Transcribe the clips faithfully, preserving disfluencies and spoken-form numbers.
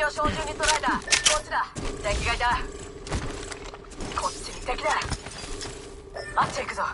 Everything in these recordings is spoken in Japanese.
を照準に捉えた。こっちだ。敵がいた。こっちに敵だ。あっち行くぞ。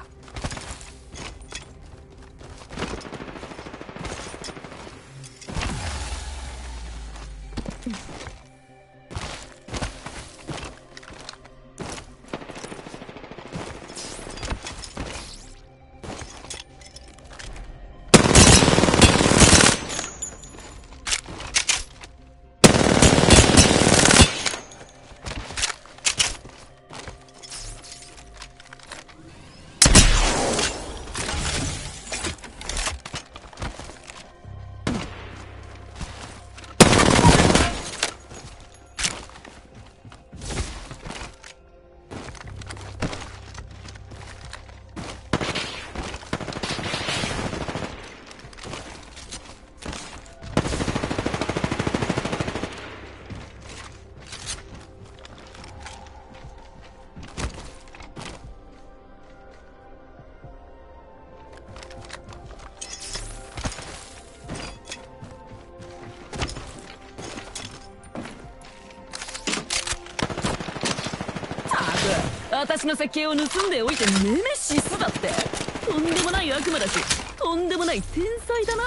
私の設計を盗んでおいてネメシスだって。とんでもない悪魔だし、とんでもない天才だな。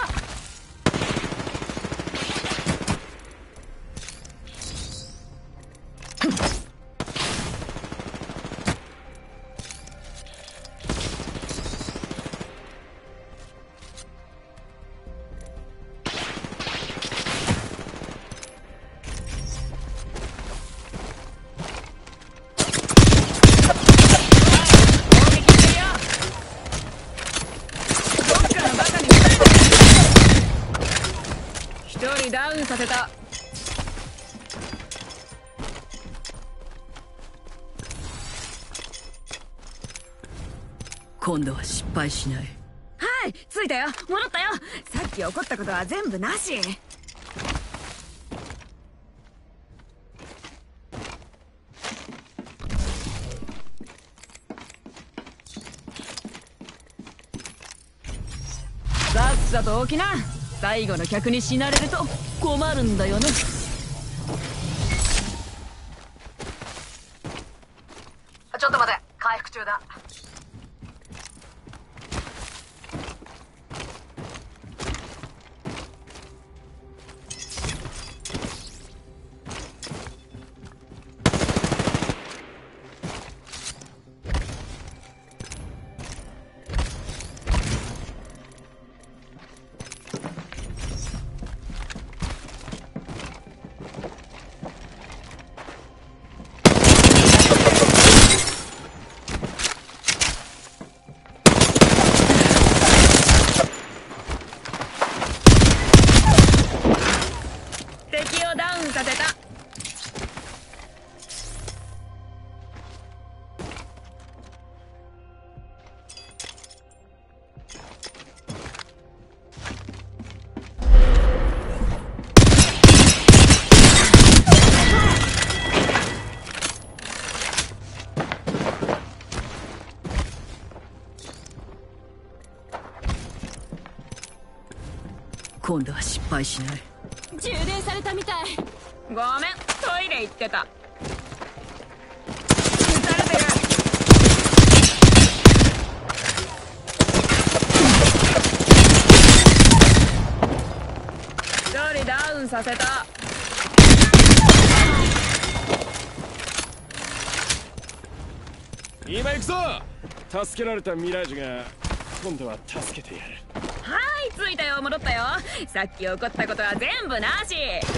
ダウンさせた。今度は失敗しない。 はい、着いたよ。戻ったよ。さっき起こったことは全部なし。 さっさと起きな。最後の客に死なれると困るんだよな。 ちょっと待て、回復中だ。 今度は失敗しない。 充電されたみたい。 ごめん、トイレ行ってた。撃たれてる。一人ダウンさせた。 今行くぞ。助けられたミラージュが今度は助けてやる。 はい、着いたよ。戻ったよ。さっき起こったことは全部なし。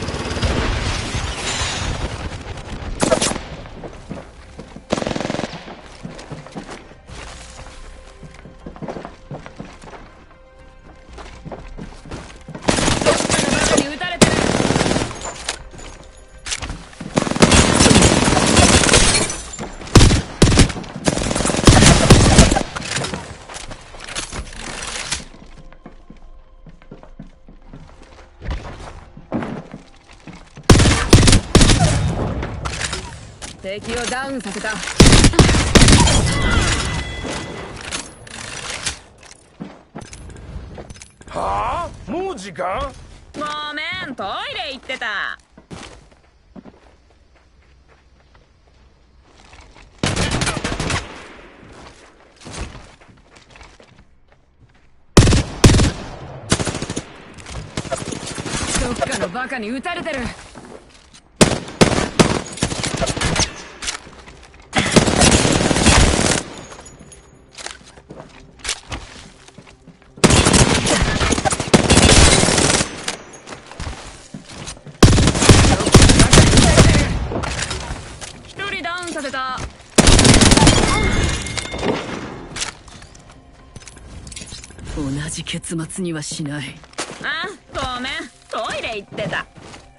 バカに撃たれてる。敵をダウンさせた。 はあ、もう時間？ ごめん、トイレ行ってた。 バカに撃たれてる。一人ダウンさせた。 同じ結末にはしない。 あ、ごめん、トイレ行ってた。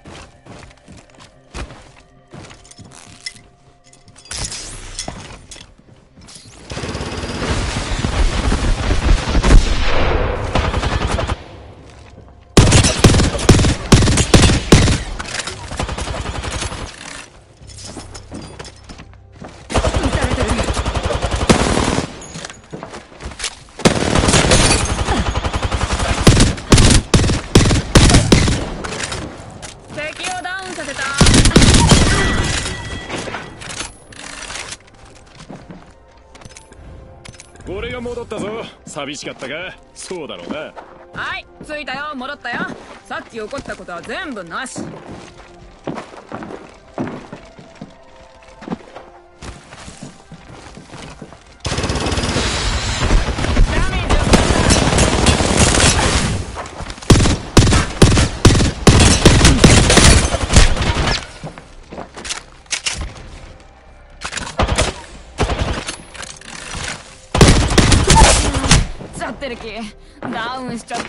俺が戻ったぞ。寂しかったか。そうだろうな。 はい、着いたよ、戻ったよ。さっき起こったことは全部なし。てる気。ダウンしちゃった。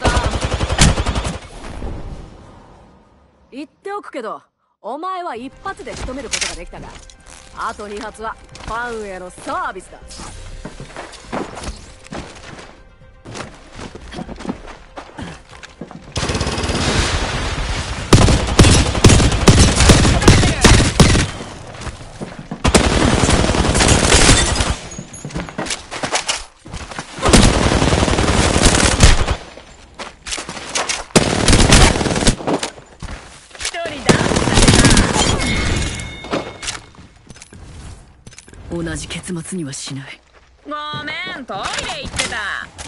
言っておくけど、お前は一発で仕留めることができたが、あと二発はファンへのサービスだ。 同じ結末にはしない。 ごめん、トイレ行ってた。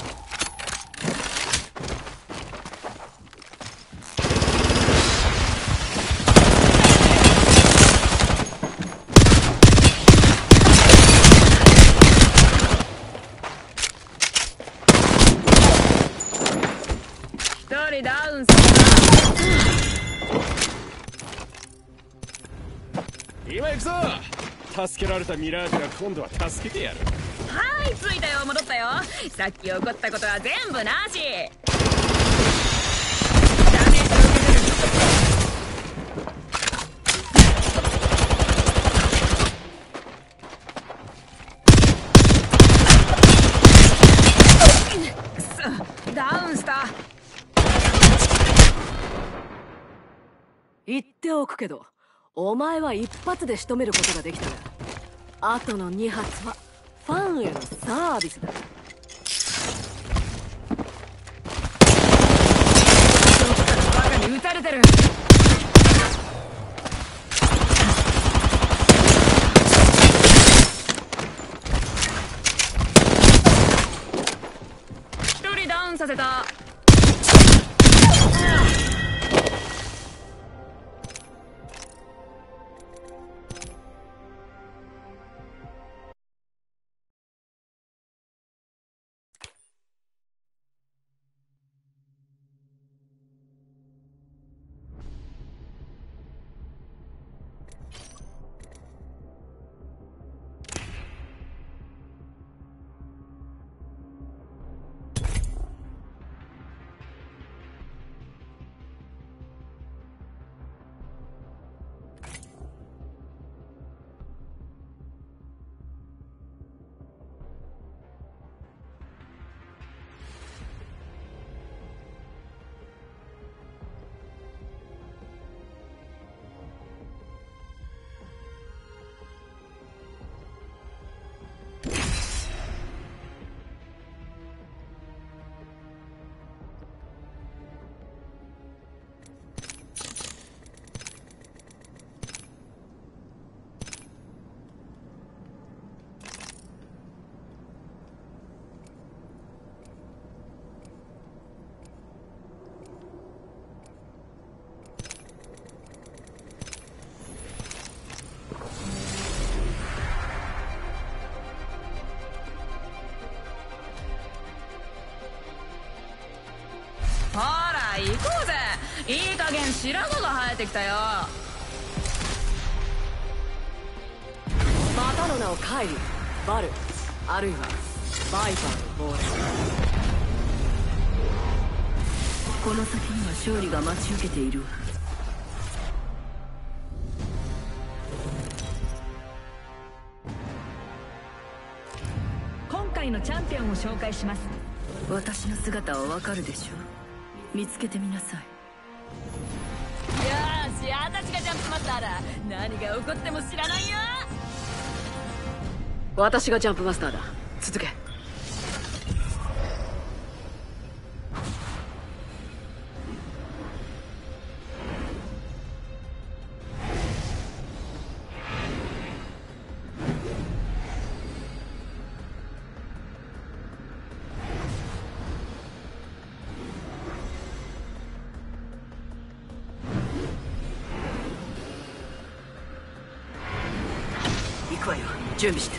一人ダウンさせた。今行くぞ。助けられたミラージュが今度は助けてやる。 はい、着いたよ、戻ったよ。さっき起こったことは全部なし。ダメージを受けてる。くそ、ダウンした。 言っておくけど、お前は一発で仕留めることができたが、あとの二発はファンへのサービスだ。 バカに撃たれてる。一人ダウンさせた。 ほら行こうぜ。いい加減白髪が生えてきたよ。 またの名をカイリ、バル、あるいはバイパーのボール。 この先には勝利が待ち受けているわ。今回のチャンピオンを紹介します。私の姿はわかるでしょう。見つけてみなさい。 よーし、私がジャンプマスターだ。何が起こっても知らないよ。私がジャンプマスターだ。続け。行くわよ。準備して。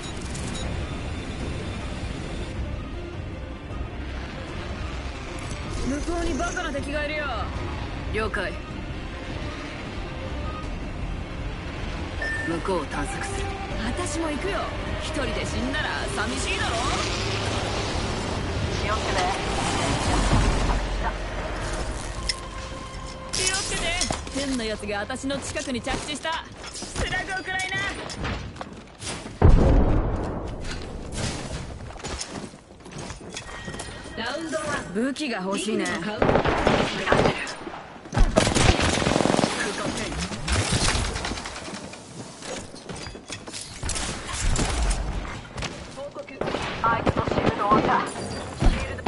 向こうにバカな敵がいるよ。 了解。向こうを探索する。 私も行くよ。一人で死んだら寂しいだろ。 気をつけて。 気をつけて。変な奴が私の近くに着地した。 スラグをくらいな。 ラウンドワン。 武器が欲しいね。 相手のシールドを置いた。シールド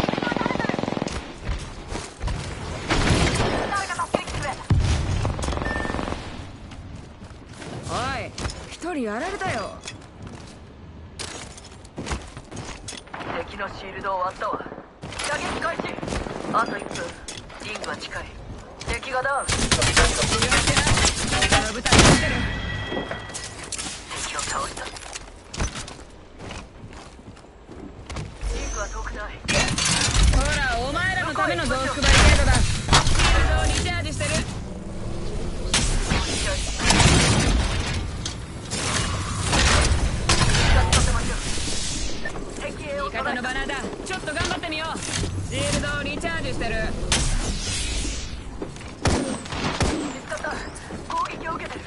誰か助けに来てくれ。 おい、一人やられたよ。 敵のシールドを割ったわ。射撃開始。あといっぷん。リングは近い。敵がダウン。 誰かの舞台に来てる。 敵を倒した。リングは遠くない。 ほら、お前らのための増幅バリケードだ。シールドをリチャージしてる。味方のバナーだ。ちょっと頑張ってみよう。シールドをリチャージしてる。 見つかった。攻撃を受けてる。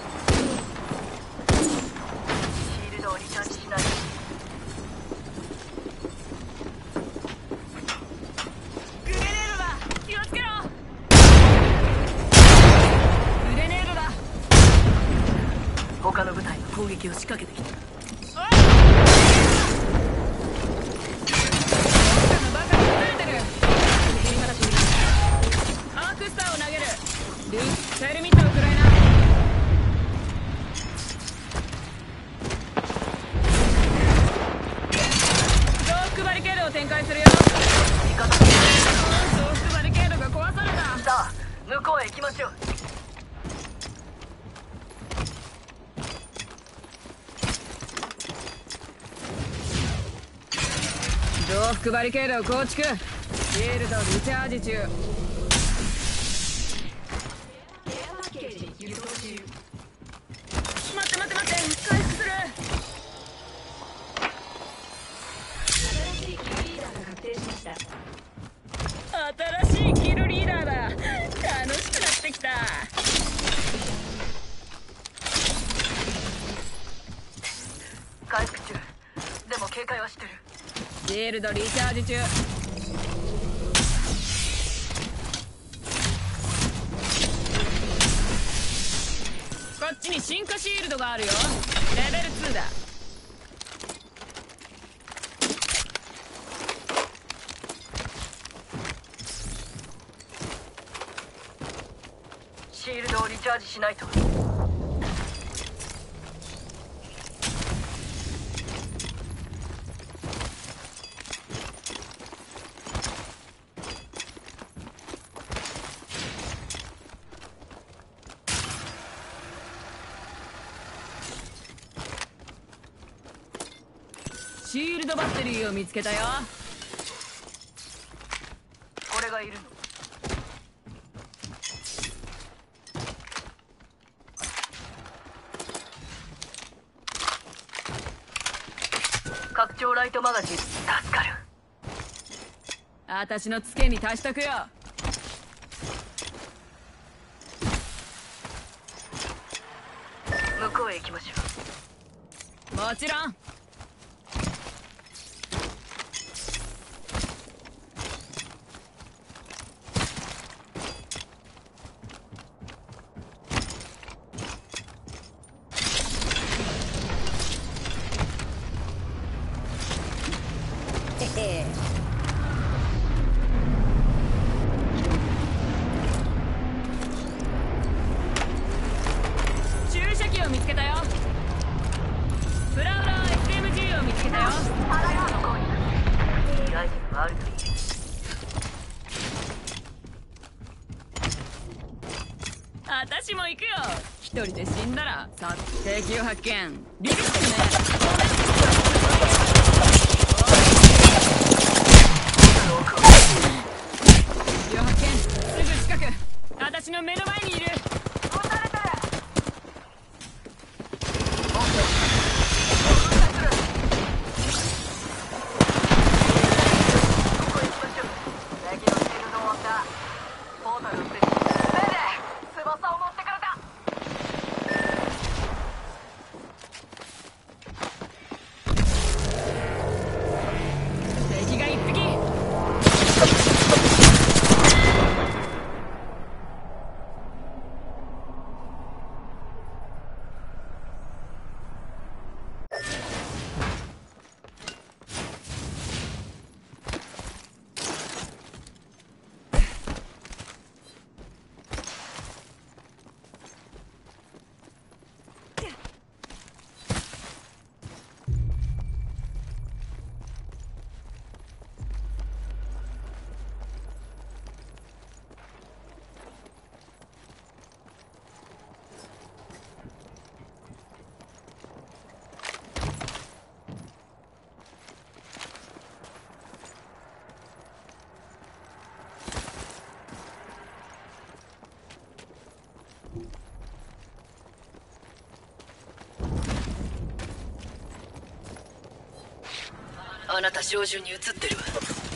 シールドをリチャージしない。 グレネードだ。気をつけろ。グレネードだ。 他の部隊の攻撃を仕掛けてきた。 セルミットをくらいな。増幅バリケードを展開するよ。 味方。 増幅バリケードが壊された。 さあ、向こうへ行きましょう。 増幅バリケードを構築。シールドリチャージ中。待って待って待って、回復する。新しいキルリーダーだ。楽しくなってきた。 回復中。でも警戒はしてる。 シールドリチャージ中。こっちに進化シールドがあるよ。レベルツーだ。 シールドをリチャージしないと。 シールドバッテリーを見つけたよ。 これがいるの。 イトマガジン助かる。私のツケに足しとくよ。向こうへ行きましょう。もちろん。注射器を見つけたよ。フラウラー エスエムジー を見つけたよ。いいアイテムがあるといい。私も行くよ。一人で死んだらさっ敵を発見。ビビってるね。敵を発見。すぐ近く。私の目の前にいる。撃たれてる。敵が一匹。あなた照準に映ってるわ。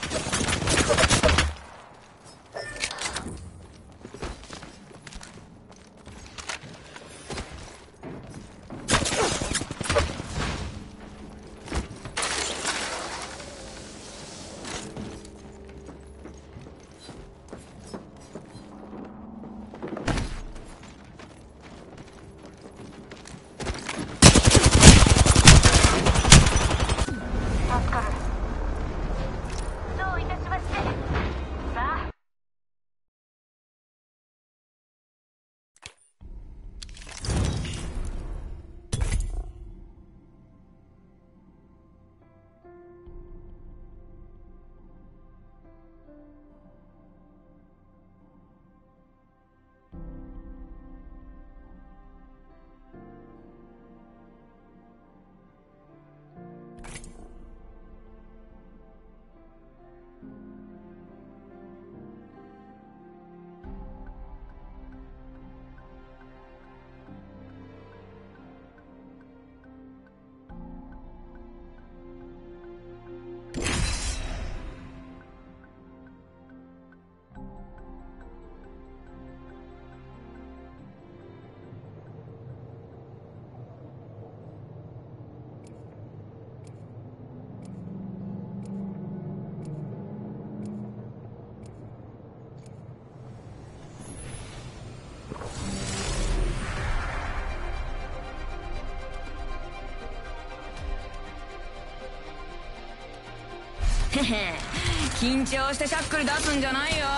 へへ、緊張してしゃっくり出すんじゃないよ。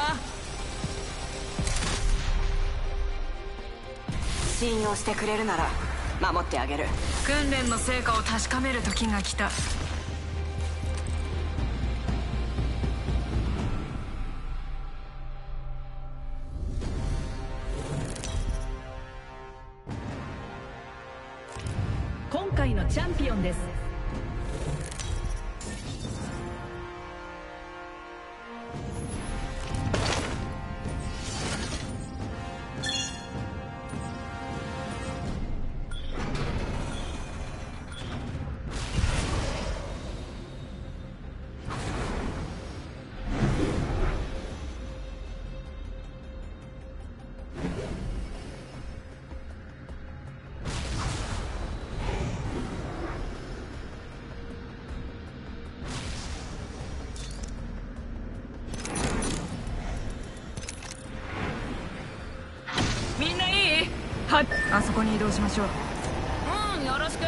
信用してくれるなら守ってあげる。 訓練の成果を確かめる時が来た。今回のチャンピオンです。 あそこに移動しましょう。 うん、よろしく。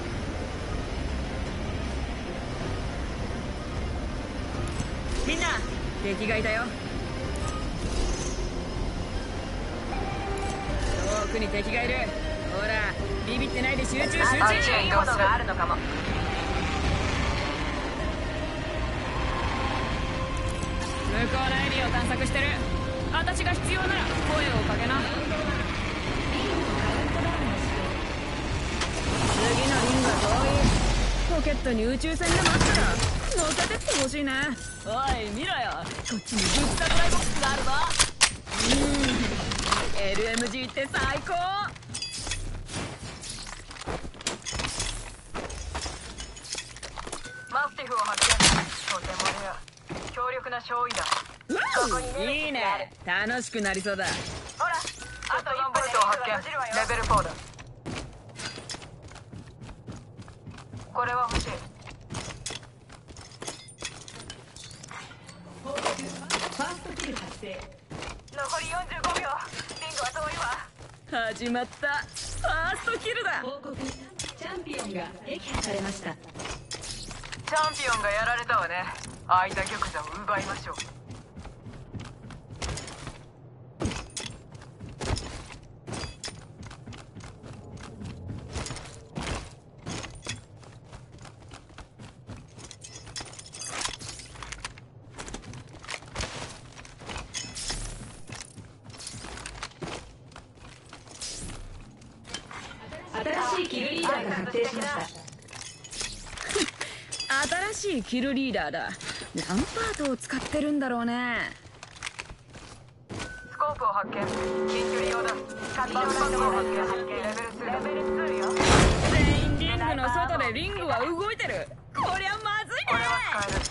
みんな敵がいたよ。遠くに敵がいる。ほらビビってないで集中集中。 あっちへ移動する。あるのかも。 向こうのエリアを探索してる。私が必要なら声をかけな。次のリングは遠い。ポケットに宇宙船でもあったら乗せてってほしいね。おい見ろよ、こっちにブッサドライボックスがあるぞ。うん エルエムジー って最高。 マスティフを発見。とてもレア。強力な勝利だ。 いいね、楽しくなりそうだ。 ほら、あといっぷんでリングが閉じるわよ。レベルフォーだ。これは欲しい。 ファーストキル発生。 残りよんじゅうごびょう。リングは遠いわ。 始まった。ファーストキルだ。 報告、チャンピオンが撃破されました。 チャンピオンがやられたわね。空いた玉座を奪いましょう。 新しいキルリーダーが確定しました。 新しいキルリーダーだ。何パートを使ってるんだろうね。 スコープを発見。近距離用だ。バックパックを発見。レベルツーだ。レベルツーよ。 全員リングの外でリングは動いてる。こりゃまずいね。 これは使える。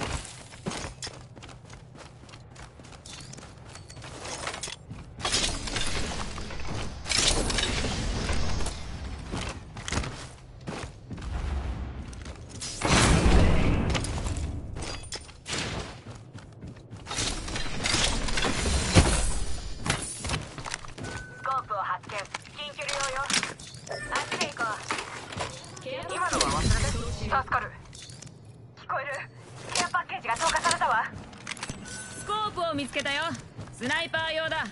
助かる。聞こえる。ケアパッケージが投下されたわ。 スコープを見つけたよ。スナイパー用だ。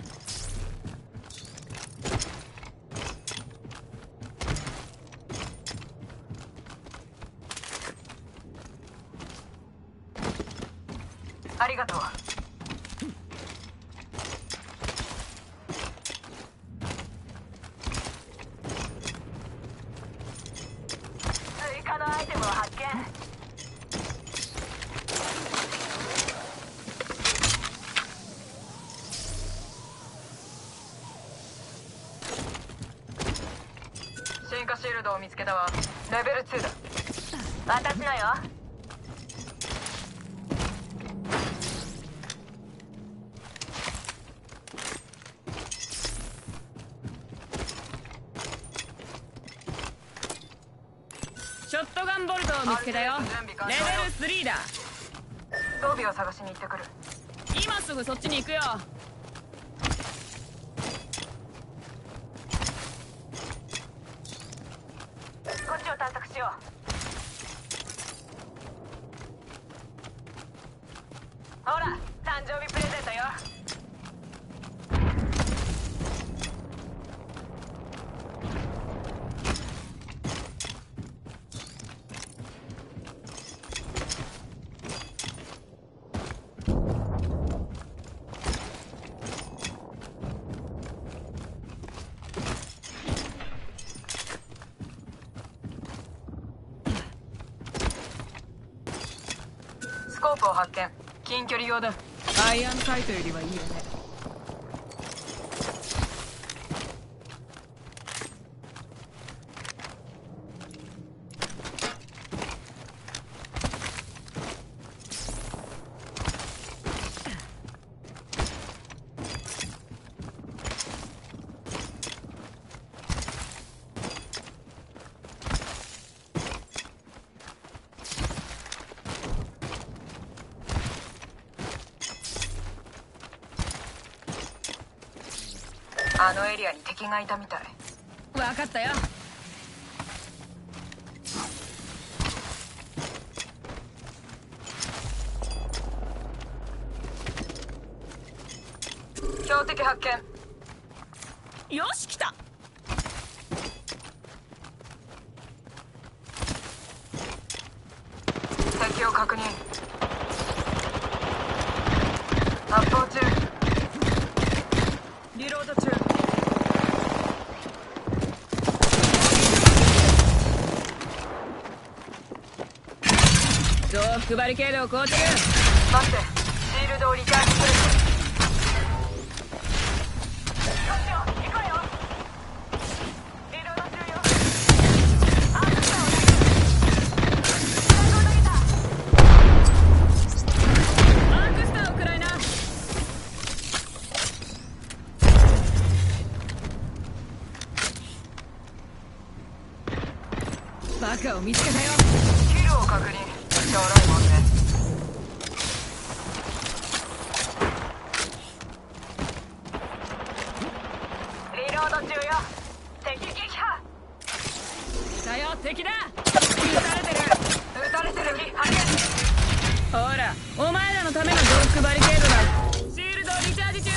ありがとう。追加のアイテムを発見。進化シールドを見つけたわ。レベルツーだ。私のよ。 ショットガンボルトを見つけたよ。レベルスリーだ。 装備を探しに行ってくる。 今すぐそっちに行くよ。 こっちを探索しよう。ほら、誕生日プレゼントよ。スコープを発見。近距離用だ。 アイアンサイトよりはいいよね。 あのエリアに敵がいたみたい。 分かったよ。 標的発見。 よし来た。 敵を確認。発砲中。リロード中。 増幅バリケードを構築。 待って、シールドをリチャージする。 バカを見つけたよ。 キルを確認。ちょうだいもんね。リロード中よ。敵撃破。 来たよ敵だ。撃たれてる。 撃たれてる。発見。 ほらお前らのための増幅バリケードだ。シールドリチャージ中。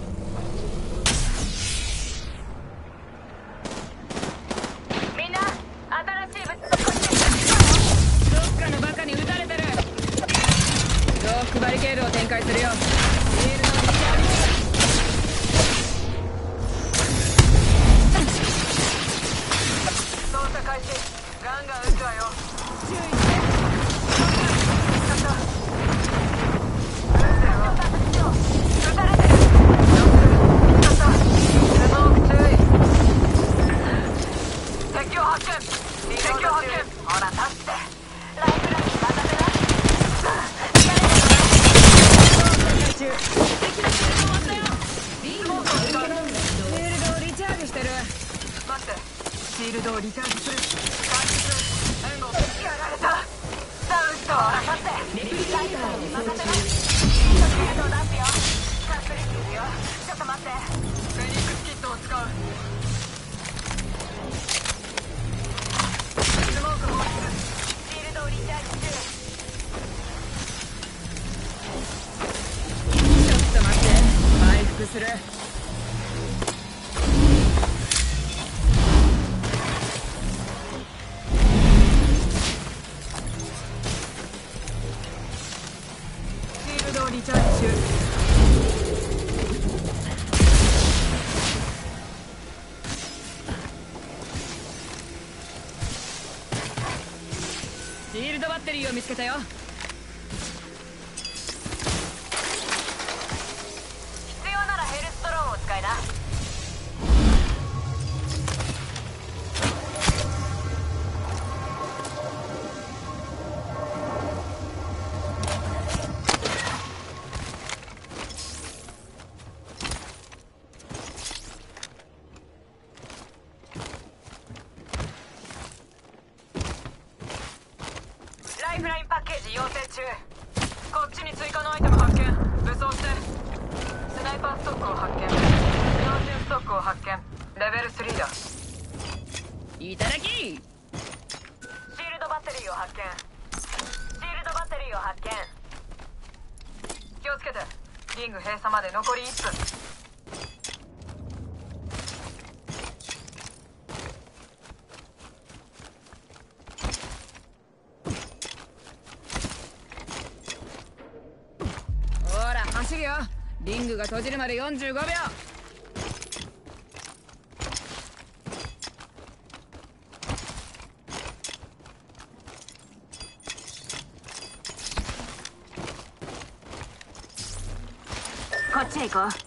みんな新しい物どっかのバカに撃たれてる。増幅バリケードを展開するよ。シールドリチャージ操作開始。ガンガン撃つわよ。 注意して。 撃たれてる。スモーク注意。敵を発見。敵を発見。ほら立って。ライフライン片手だ。 敵のシールド終わったよ。 スモークを使う。 シールドをリチャージしてる。 待って。シールドをリチャージする。開始する。援護。やられた。ダウンと待って。 レプリケーターを操任せ縦。 な。シールドを出すよ。隠れてるよ。ちょっと待って。フェニックスキットを使う。スモーク放出。シールドをリチャージ中。 ちょっと待って回復する。 シールドをリチャージ中。 シールドバッテリーを見つけたよ。 必要ならヘルストローンを使いな。ライフラインパッケージ要請中。こっちに追加のアイテム発見。武装して。スナイパーストックを発見。標準ストックを発見。レベルスリーだ。 いただき。 シールドバッテリーを発見。シールドバッテリーを発見。気をつけて。リング閉鎖まで残りいっぷん。 ほら走るよ。リングが閉じるまでよんじゅうごびょう。 こっちへ行こう。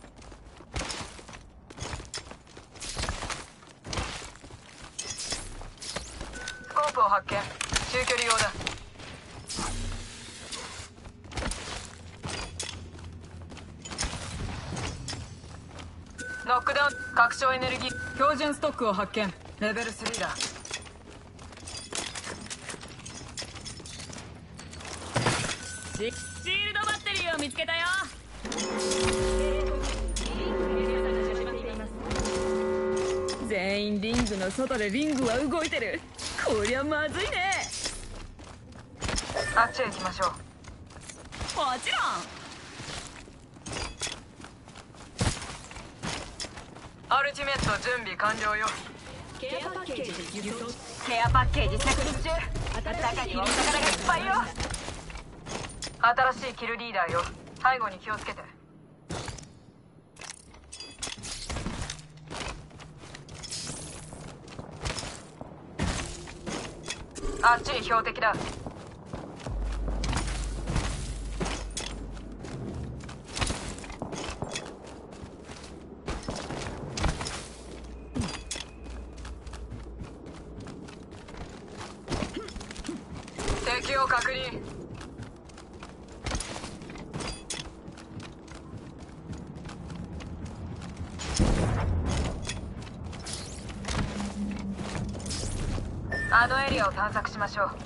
スコープを発見。中距離用だ。ノックダウン。拡張エネルギー。標準ストックを発見。レベルスリーだ。 シシールドバッテリーを見つけたよ。全員インリングの外でリングは動いてる。こりゃまずいね。 あっちへ行きましょう。 もちろん。 アルティメット準備完了よ。 ケアパッケージ輸送。 ケアパッケージ着陸中。中にお宝がいっぱいよ。新しいキルリーダーよ。背後に気をつけて。あっちに標的だ。敵を確認。あのエリアを探索しましょう。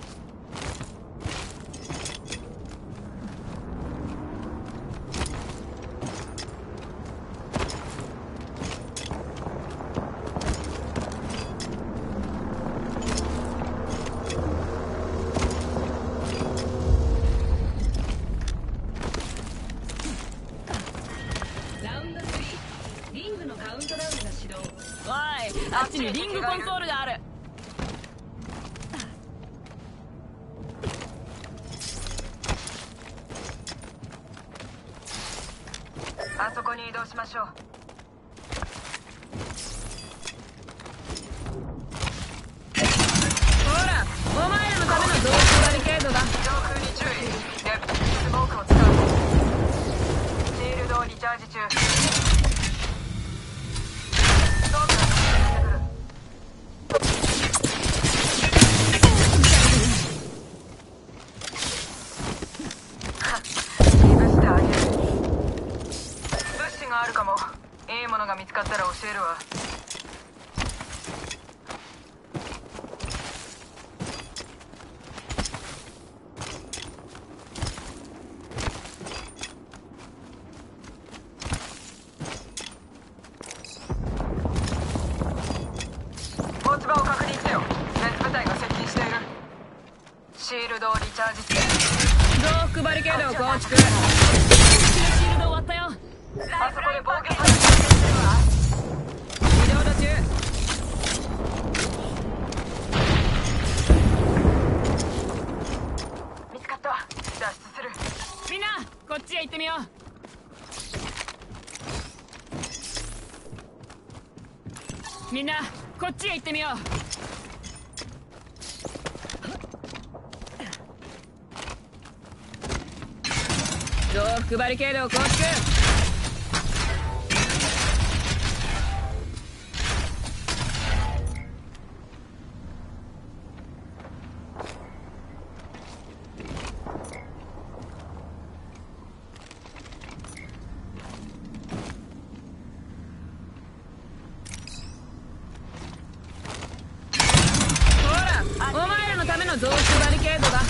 ラウンドスリー。リングのカウントダウンが始動。 おい、あっちにリングコンソールがある。 あそこに移動しましょう。 ほら、お前らのための同時バリケードだ。 上空に注意。レプスモークを使う。シールドをリチャージ中。ストーブが飛んでくる。はっ、潰してあげる。物資があるかも。いいものが見つかったら教えるわ。落ち葉を確認してよ。別部隊が接近している。シールドをリチャージ中。 増幅バリケードを構築。シールド終わったよ。 あそこで防御されてるわ。 リロード中。 見つかった。脱出する。 みんなこっちへ行ってみよう。みんなこっちへ行ってみよう。増幅バリケードを構築。ほら、お前らのための増幅バリケードだ。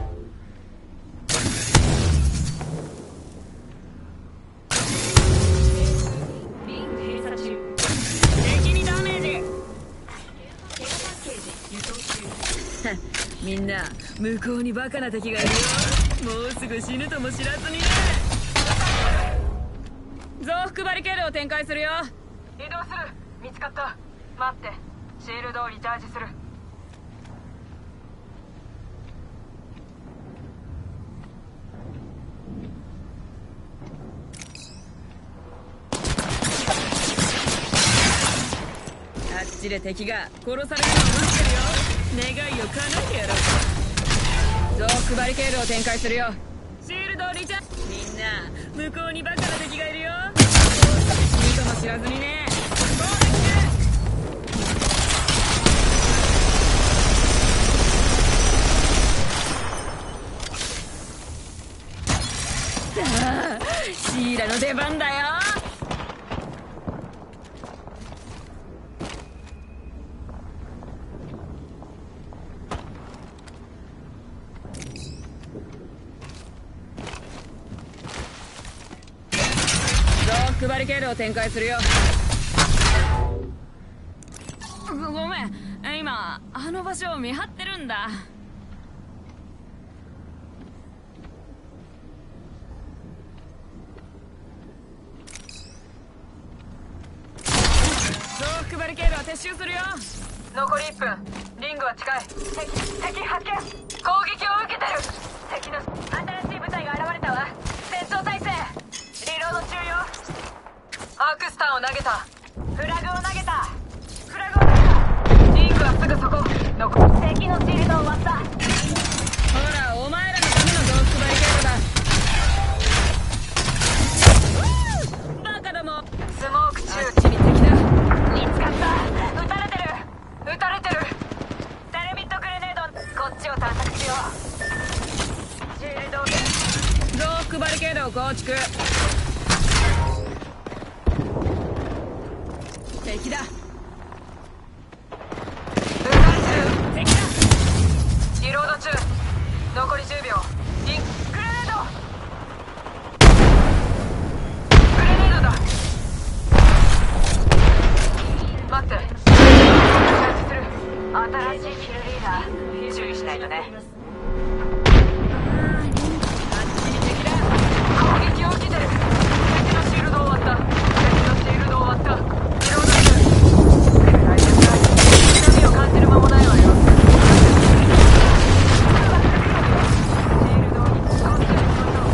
リング閉鎖中。 敵にダメージ。 ケアパッケージ輸送中。 みんな向こうにバカな敵がいるよ。もうすぐ死ぬとも知らずにね。増幅バリケードを展開するよ。 移動する。見つかった。待って。シールドをリチャージする。 あっちで敵が殺されるのを待ってるよ。願いを叶えてやろう。増幅バリケードを展開するよ。シールドをリチャージ。みんな向こうにバカな敵がいるよ。もう死ぬとも知らずにね。攻撃さあシーラの出番だよ。増幅バリケードを展開するよ。 ごめん、今あの場所を見張ってるんだ。増幅バリケードは撤収するよ。 残りいっぷん。リングは近い。敵敵発見。攻撃を受けてる。敵の新しい部隊が現れたわ。戦闘態勢。リロード中よ。アークスターを投げた。フラグを投げた。フラグを投げた。リングはすぐそこ。残敵のシールドを割った。 ほら、お前らのための増幅バリケードだ。バカども。 スモーク中。 あっちに敵だ。 見つかった。撃たれてる。撃たれてる。テレミットグレネード。こっちを探索しよう。シールドを増幅バリケードを構築。敵だ。 撃たれてる。 敵だ。 リロード中。残りじゅうびょう。リングレネード。グレネードだ。待って。察知する。新しいキルリーダー。注意しないとね。攻撃を受けてる。敵のシールドを割った。敵のシールドを割った。リロード中。大丈夫だ。痛みを感じる間もないわよ。シールドにこっちに来いと。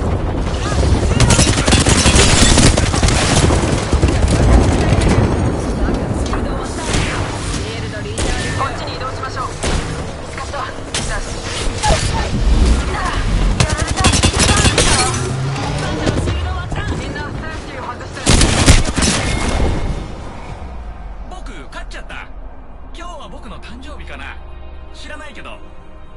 こっちに移動しましょう。見つかった。よし。やられた。みんなセーフティーを外してる。 僕勝っちゃった。今日は僕の誕生日かな。知らないけど。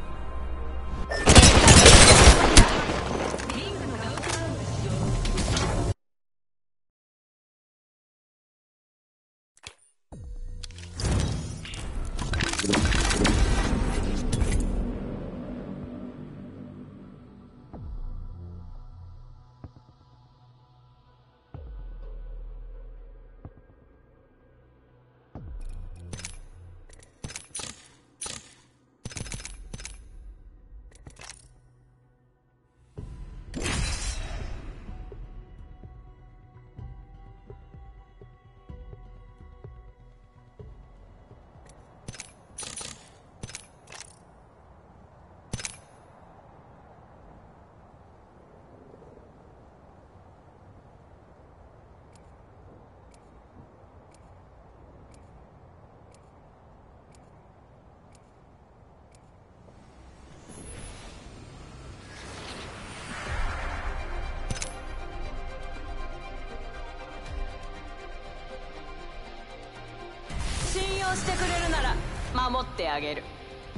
信用してくれるなら守ってあげる。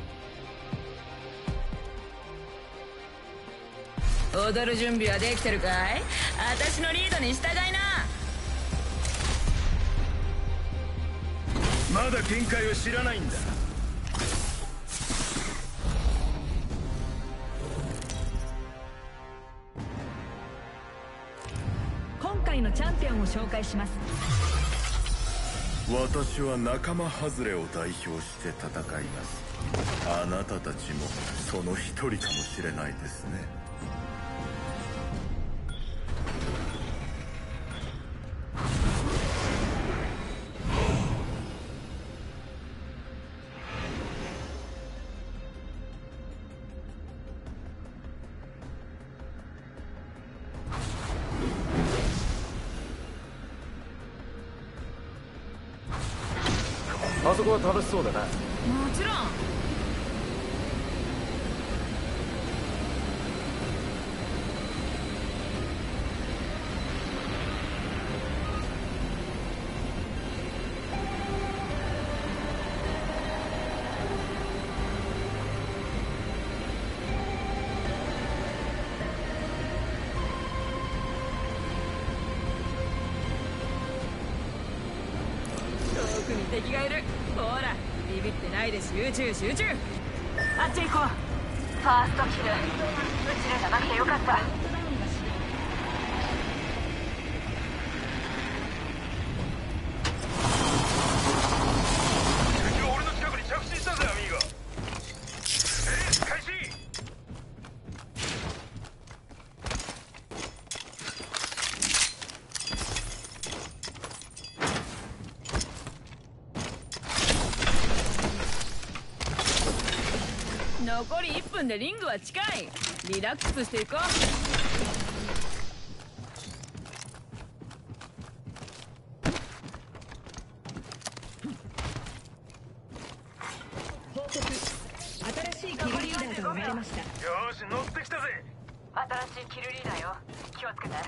踊る準備はできてるかい？私のリードに従いな。 まだ展開を知らないんだ。 今回のチャンピオンを紹介します。 私は仲間外れを代表して戦います。あなたたちもその一人かもしれないですね。 あそこは楽しそうだな。 もちろん。遠くに敵がいる。ほら、ビビってないで集中集中。 あっち行こう。ファーストキル。うちらじゃなくてよかった。 敵を残りいっぷんでリングは近い。リラックスしていこう。 報告、新しいキルリーダーが生まれました。 よーし乗ってきたぜ。 新しいキルリーダーよ。気をつけて。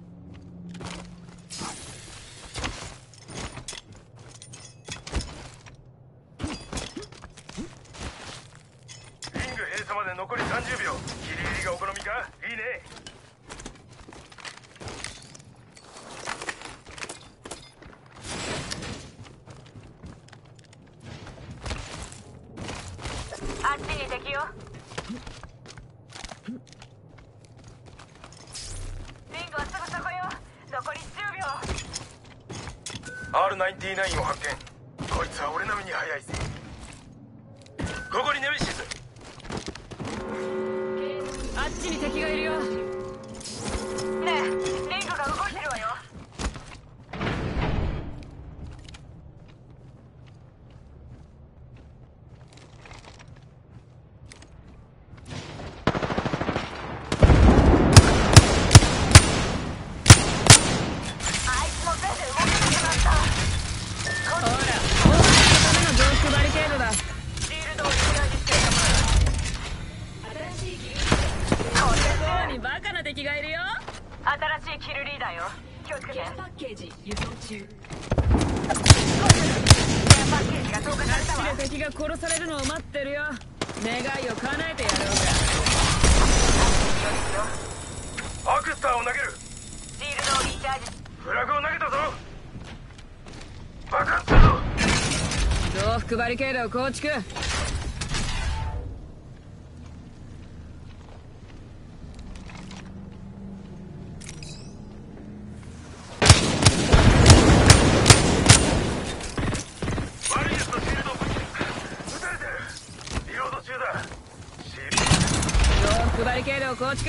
リング閉鎖まで残りさんじゅうびょう。ギリギリがお好みか。いいね。 あっちに敵よ。リングはすぐそこよ。残りじゅうびょう。 アールナインティナイン を発見。こいつは俺並みに速いぜ。ここにネメシス。 あっちに敵がいるよ。 ねえ、リングが動いてるわよ。あいつのせいで動けなくなった。 ほら、お前のための増幅バリケードだ。 シールドをリチャージして新しいキルリーこれここにバカな敵がいるよ。 新しいキルリーダーよ。気をつけて。 ダーパッケージ輸送中。 ケアパッケージが投下されたわ。 あっちで敵が殺されるのを待ってるよ。願いを叶えてやろうアクスターを投げる。 シールドをリチャージ。 フラグを投げたぞ。爆発するぞ。 か。増幅バリケードを構築。 マリウスのシールドを撃たれてる。リロード中だ。シール増幅バリケードを構築。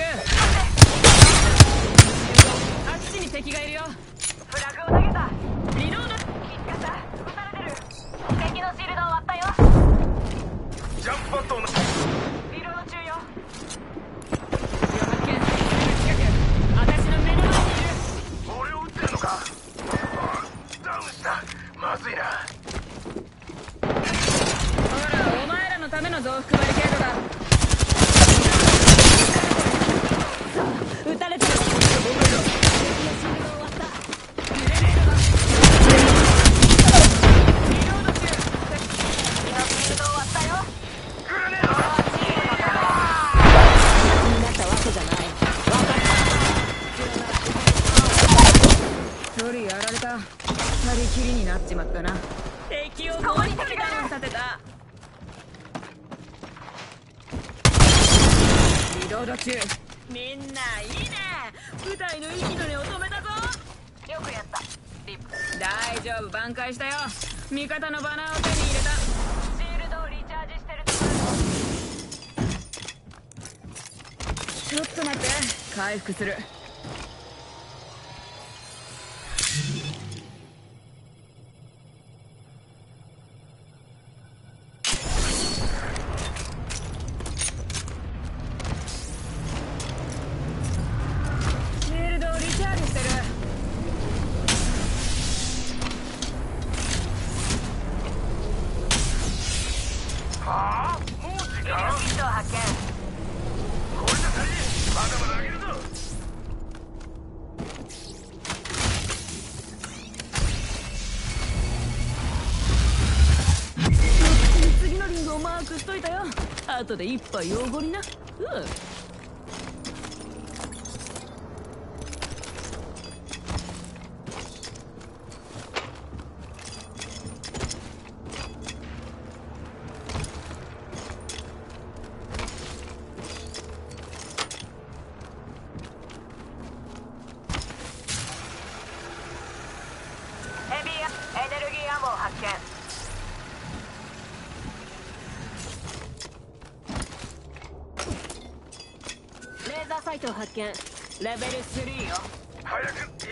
あっちに敵がいるよ。 フラグを投げた。 リロード。 見つかった。撃たれてる。敵のシールドを割ったよ。 ジャンプパッドをな。 リロード中よ。 発見。近く。私の目の前にいる。 俺を撃ってるのか。ダウンした。まずいな。 ほら、お前らのための増幅バリケードだ。撃たれてる。一人やられた。二人きりになっちまったな。敵をもう一人ダウンさせた。リロード中。みんないいね。部隊の息の根を止めたぞ。 よくやった。リップ。 大丈夫、挽回したよ。味方のバナーを手に入れた。 シールドをリチャージしてるとちょっと待って、回復する。シールドをリチャージしてる。 はあ、もう時ミ間。 ットを発見。 これじゃ足りねえ。まだまだ上げるぞ。 次のリングをマークしといたよ。後で一杯おごりな。うん。 ヘビーエネルギーアモを発見。 レーザーサイトを発見。レベルスリーよ。 早く行くぜ。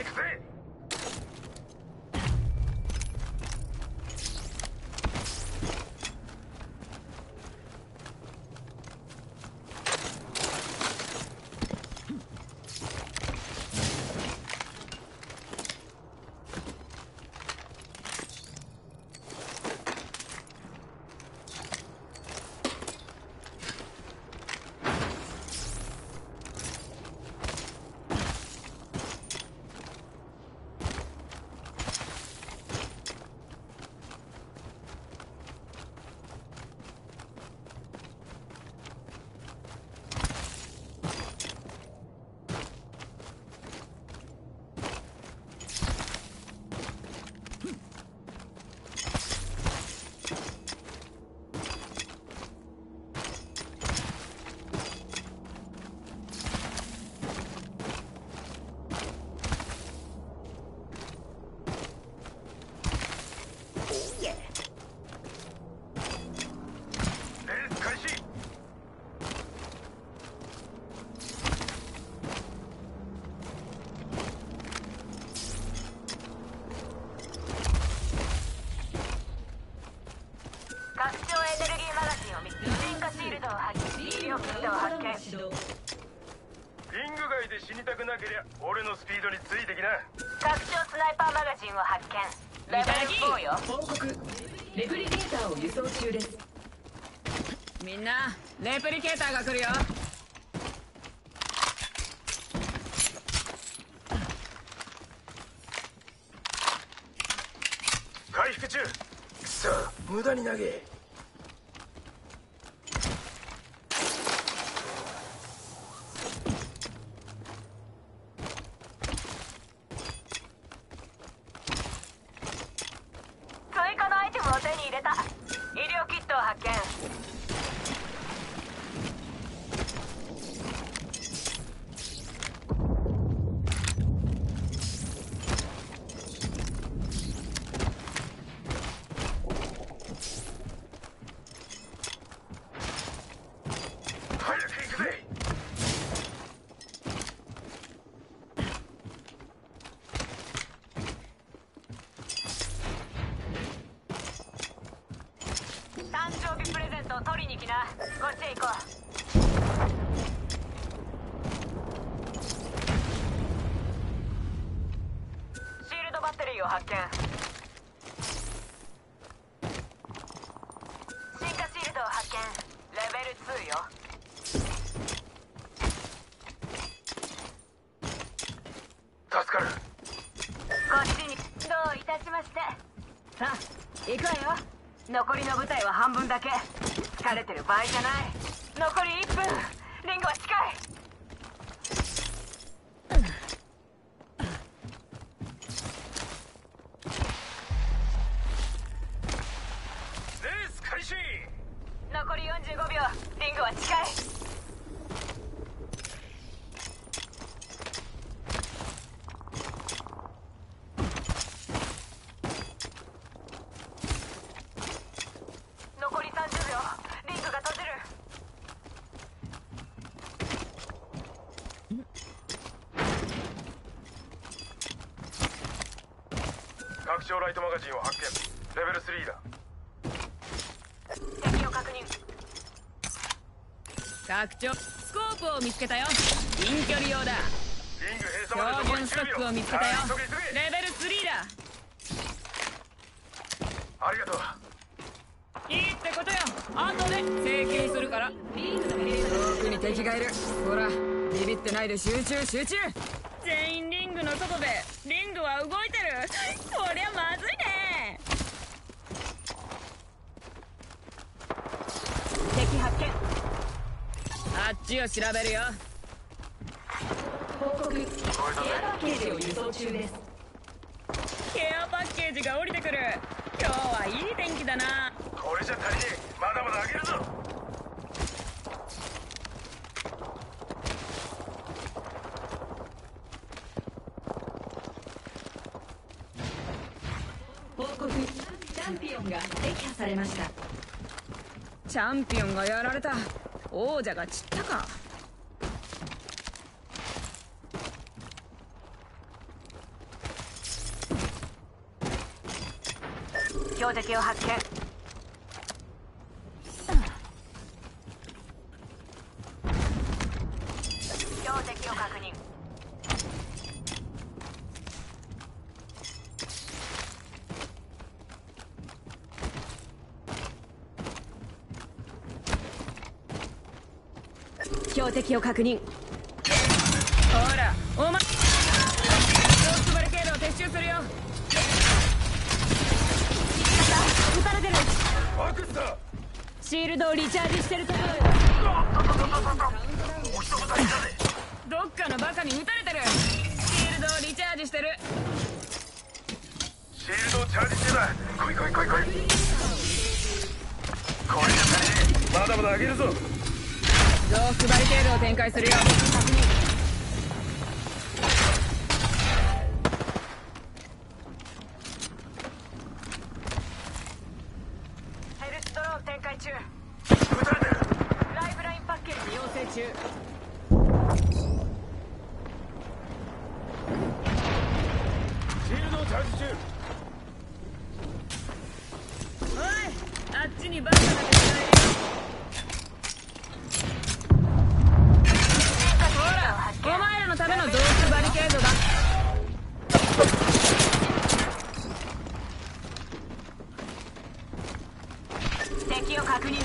死にたくなけりゃ俺のスピードについてきな。 拡張スナイパーマガジンを発見。レベルフォーよ。 報告レプリケーターを輸送中です。 みんなレプリケーターが来るよ。 回復中。くそ、無駄に投げ。 追加のアイテムを手に入れた。医療キットを発見。 早く行くぜ。 誕生日プレゼントを取りに来な。こっちへ行こう。シールドバッテリーを発見。進化シールドを発見。レベルツーよ。 助かる。 こっちに。どういたしまして。さあ行くわよ。残りの部隊は半分だけ。疲れてる場合じゃない。残りいっぷん。リングは近い。 レース開始。 残りよんじゅうごびょう。リングは近い。残りさんじゅうびょう。リングが閉じる。 拡張ライトマガジンを発見。レベルスリーだ。 敵を確認。 拡張スコープを見つけたよ。近距離用だ。 リング閉鎖まで残り標準ストックを見つけたよ。 はい急げ急げ。 レベルスリーだ。 ありがとう。 いいってことよ。後で整形するから。遠くに敵がいる。ほらビビってないで集中集中。全員リングの外でリングは動いてる。こりゃまずいね。 敵発見。 あっちを調べるよ。 報告エアパッケージを輸送中です。 ケアパッケージが降りてくる。今日はいい天気だな。 これじゃ足りねえ。まだまだ上げるぞ。 報告チャンピオンが撃破されました。 チャンピオンがやられた。王者が散ったか。 標的を発見。標的を確認。 標的を確認。 ほらお前ロックバリケードを撤収するよ。 撃たれてる。 バックスだ。 シールドをリチャージしてるところ。 どっかのバカに撃たれてる。シールドをリチャージしてる。 シールドをチャージ中だ。来い来い来い来い。これじゃ足りねえ。まだまだ上げるぞ。 ロークバリケードを展開するよ。 ヘルスドローン展開中。 撃たれてる。 ライブラインパッケージ要請中。 シールドをチャージ中。 おいあっちにバカが出てないよ。ほらケードだ。 敵を確認。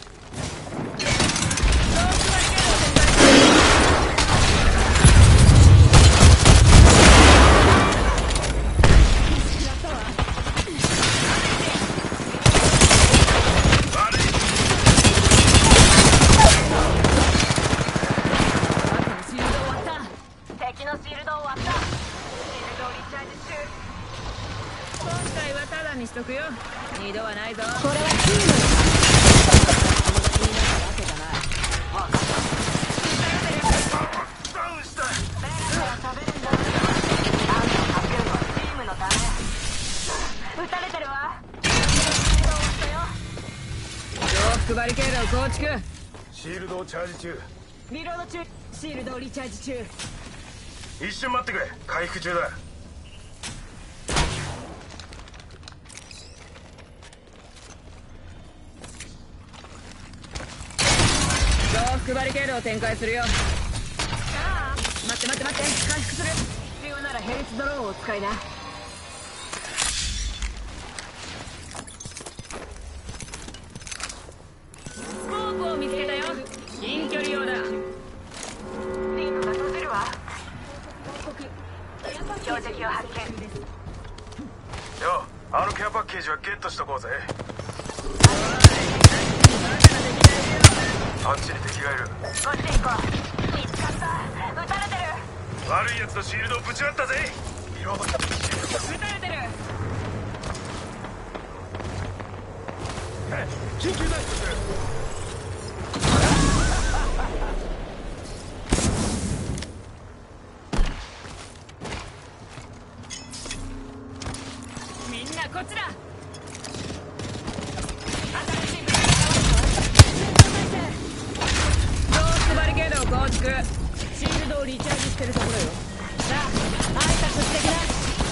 敵のシールドを割った。シールドをリチャージ中。 今回はタダにしとくよ。二度はないぞ。 これはチームの気になるわけだな。 ダウンした。 ベラが食べるんだ。あんたをかけるのはチームのため。撃たれてるわ。シールドを割ったよ。 洋服バリケードを構築。 シールドをチャージ中。 リロード中。シールドをリチャージ中。 一瞬待ってくれ、回復中だ。 洋服バリケードを展開するよ。待って待って待って、回復する。 必要ならヘルツドローンを使いな。 スコープを見つけたよ。近距離用だ。 リングが閉じるわ。標的を発見。 よ、あのケアパッケージはゲットしとこうぜ。あっちに敵がいる。 こっち行こう。見つかった。撃たれてる。 悪いやつのシールドをぶち割ったぜ。リロード。 撃たれてる。 緊急脱出する。 みんなこっちだ。洋服バリケードを構築。 シールドをリチャージしてるところよ。さあ、挨拶してきな。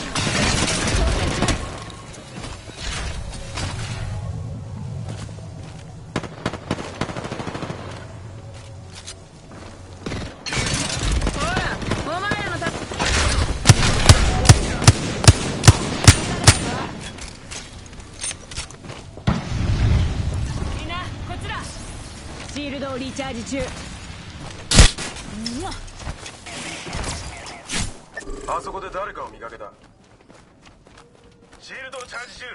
ほら、お前らのたみんなこっちだ。 シールドをリチャージ中。うわっ、 あそこで誰かを見かけた。シールドをチャージ中。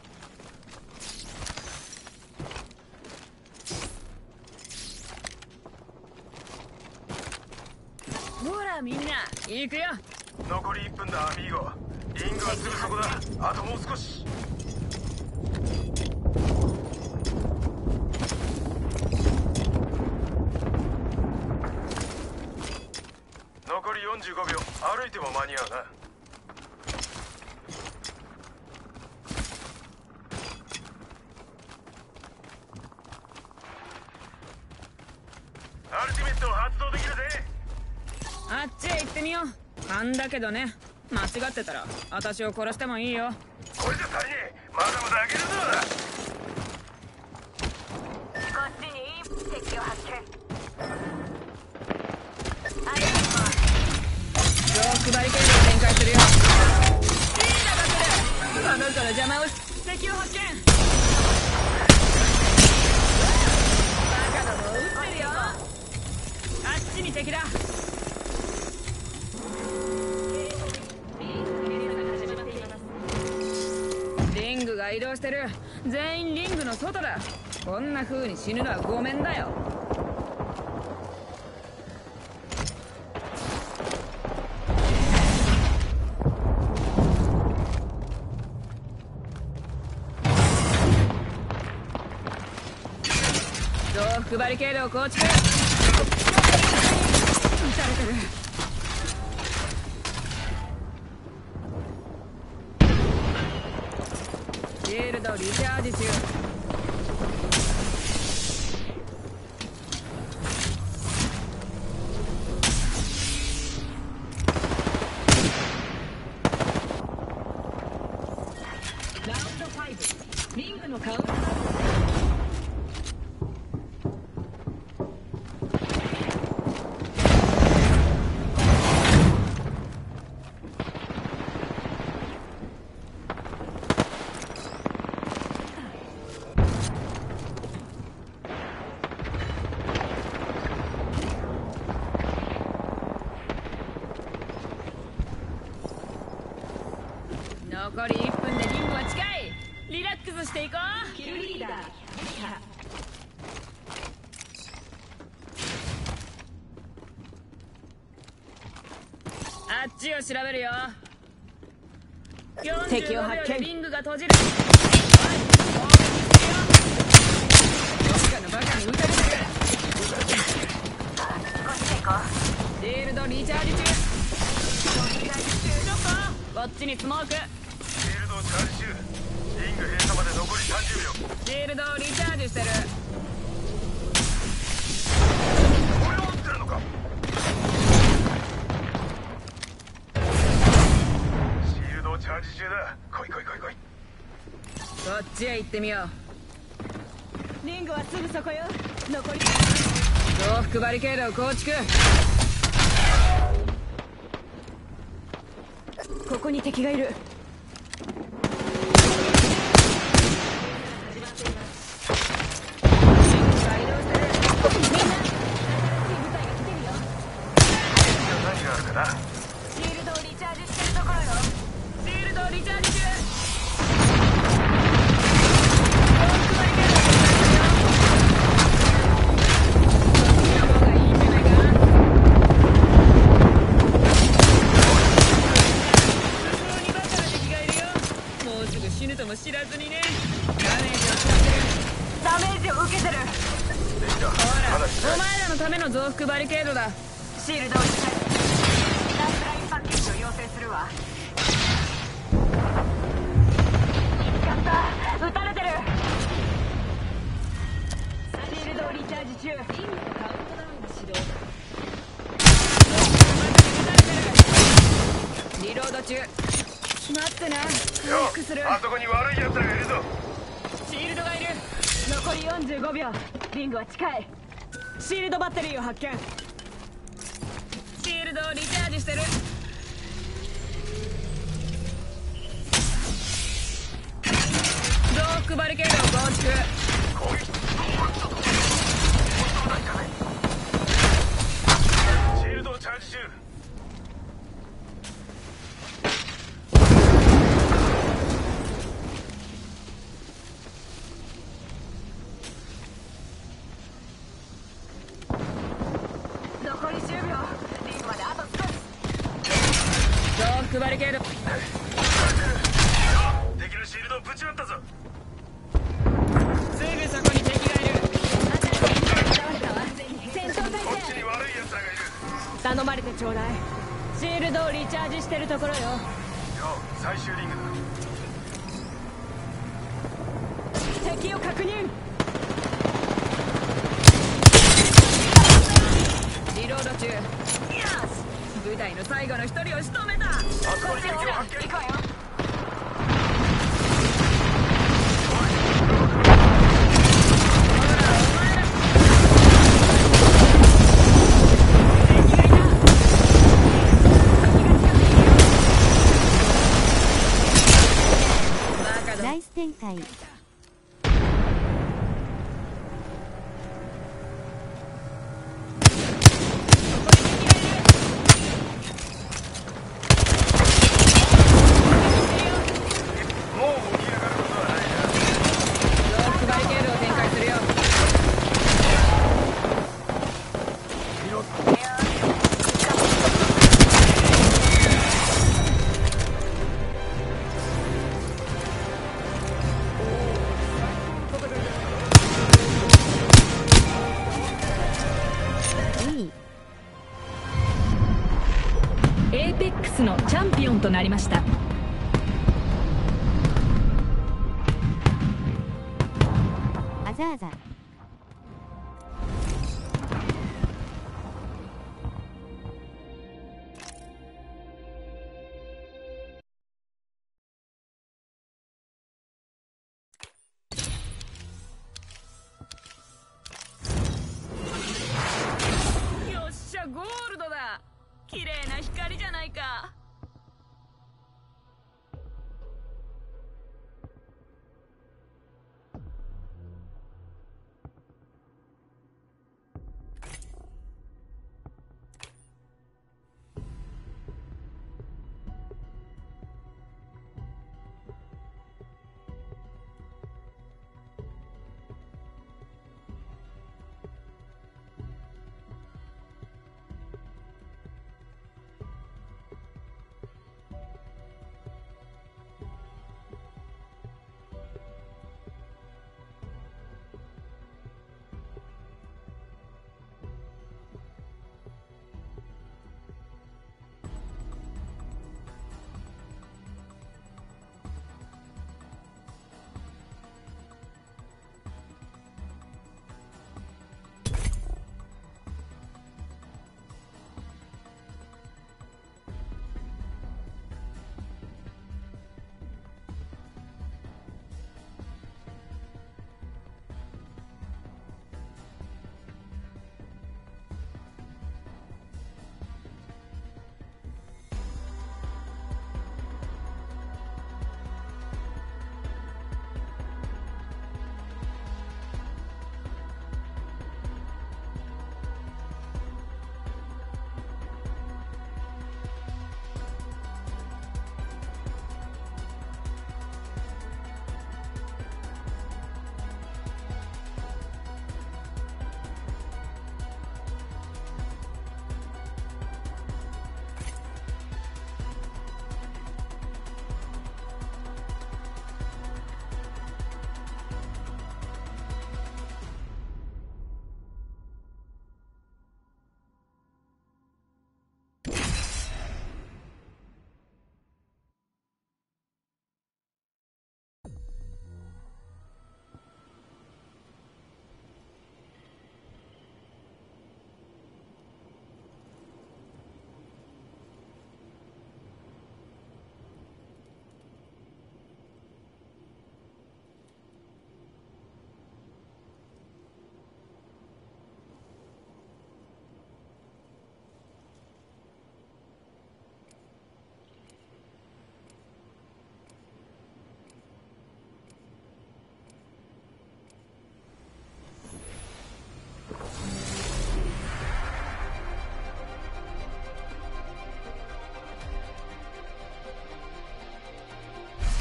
ほらみんな行くよ。 残りいっぷんだ、アミーゴ。リングはすぐそこだ。あともう少し。残りよんじゅうごびょう。歩いても間に合うな。アルティメットを発動できるぜ。 あっちへ行ってみよう。勘だけどね、間違ってたら私を殺してもいいよ。 これじゃ足りねえ。まだまだ開けるぞ。 こっちにいい敵を発見。ありがとう。 洋服バリケードを展開するよ。いいなバトル。この子の邪魔をし敵を発見。バカどもを撃ってるよ。あっちに敵だ。リングが移動してる。全員リングの外だ。こんな風に死ぬのはごめんだよ。洋服バリケードを構築。撃たれてる。シールドリチャージ中。 ラウンドファイブ、リングのカウント。 残りいっぷんでリングは近い。リラックスしていこう。 キルリーダー撃破。 あっちを調べるよ。 敵を発見。 よんじゅうごびょうでリングが閉じる。おい、攻撃するよ。どっかのバカに撃たれてる。シールドリチャージ中。ちょっとこっちにスモーク。 シールドをチャージ中。リング閉鎖まで残りさんじゅうびょう。 シールドをリチャージしてる。 俺を撃ってるのか。シールドをチャージ中だ。来い来い来い来い。 こっちへ行ってみよう。 リングはすぐそこよ。残り増幅バリケードを構築。 ここに敵がいる。 何があるかな。 シールドをリチャージしてるところよ。 シールドをリチャージ中。死ぬとも知らずにね。ダメージを食らってる。 ダメージを受けてる。 ほら、お前らのための増幅バリケードだ。 シールドをリチャージ。ライフラインパッケージを要請するわ。見つかった。撃たれてる。シールドをリチャージ中。 リングのカウントダウンが始動。 リロード中。待ってな。 よ回復する。 あそこに悪い奴らがいるぞ。 シールドがいる。 残りよんじゅうごびょう。リングは近い。シールドバッテリーを発見。 シールドをリチャージしてる。増幅バリケードを構築。 攻撃。シールドをチャージ中。 残りじゅうびょう。リングまであと少し。 増幅バリケード。 敵のシールドをぶち割ったぞ。 すぐそこに敵がいる。 戦闘態こっちに悪い奴らがいる。 勢。頼まれてちょうだい。シールドをリチャージしてるところよ。 よ最終リングだ。 敵を確認。 リロード中。よし、部隊の最後の一人を仕留めた。 あそこに敵を発見。 行くわよ。 バカだ。 ナイス展開。 もう起き上がることはないな。 増幅バリケードを展開するよ。 いい。 エーペックスのチャンピオンとなりました。 あざあざ。 よっしゃ、ゴールドだ。綺麗な光じゃないか。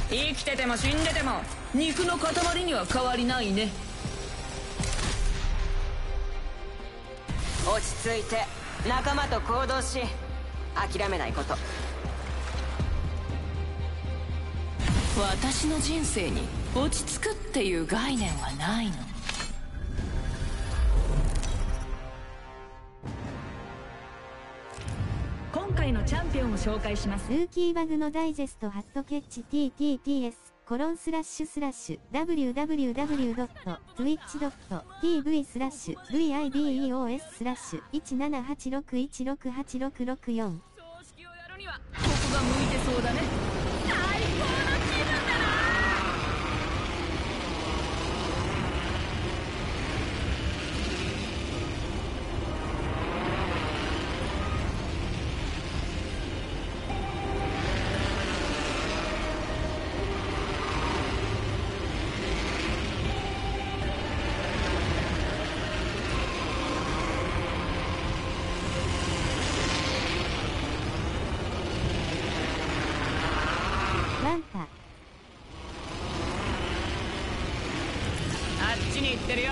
生きてても死んでても肉の塊には変わりないね。 落ち着いて仲間と行動し、諦めないこと。 私の人生に落ち着くっていう概念はないの。 今回のチャンピオンを紹介します。 ルーキーバグのダイジェストハットケッチ ティーティーティーエス コロンスラッシュスラッシュ ダブリューダブリューダブリュードットツイッチドットティーブイ スラッシュ ブイアイディーイーオーエス スラッシュいちななはちろくいちろくはちろくろくよん。 葬式をやるにはここが向いてそうだね。最高の気分だな。 ワンタ。 あっちに行ってるよ。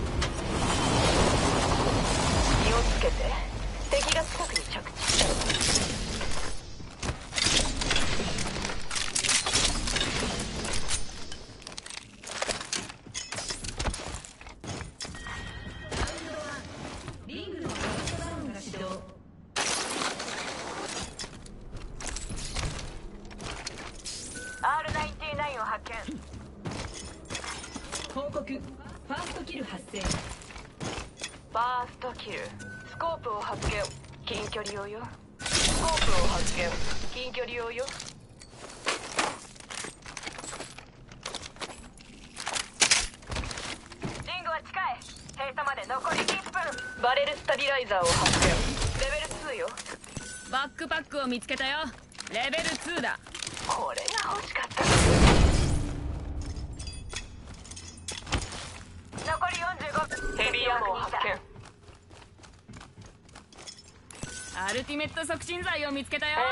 気をつけて、敵が近くに着地した。 リングのカウントダウンが始動。 アールナインティナイン を発見。 報告。ファーストキル発生。 ファーストキル。スコープを発見。近距離用よ。スコープを発見。近距離用よ。リングは近い。閉鎖まで残りいっぷん。バレルスタビライザーを発見。レベルツーよ。 バックパックを見つけたよ。レベルツーだ。 これが欲しかった。残りよんじゅうご。ヘビーアモを発見。 アルティメット促進剤を見つけたよ。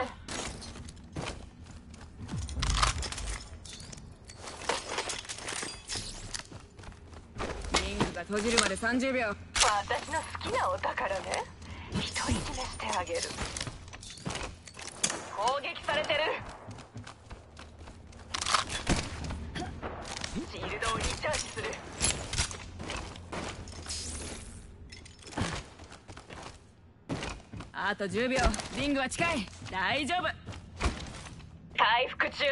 リングが閉じるまでさんじゅうびょう。 私の好きなお宝ね。独り占めしてあげる。攻撃されてる。シールドをリチャージする。 あとじゅうびょう。リングは近い。大丈夫。 回復中。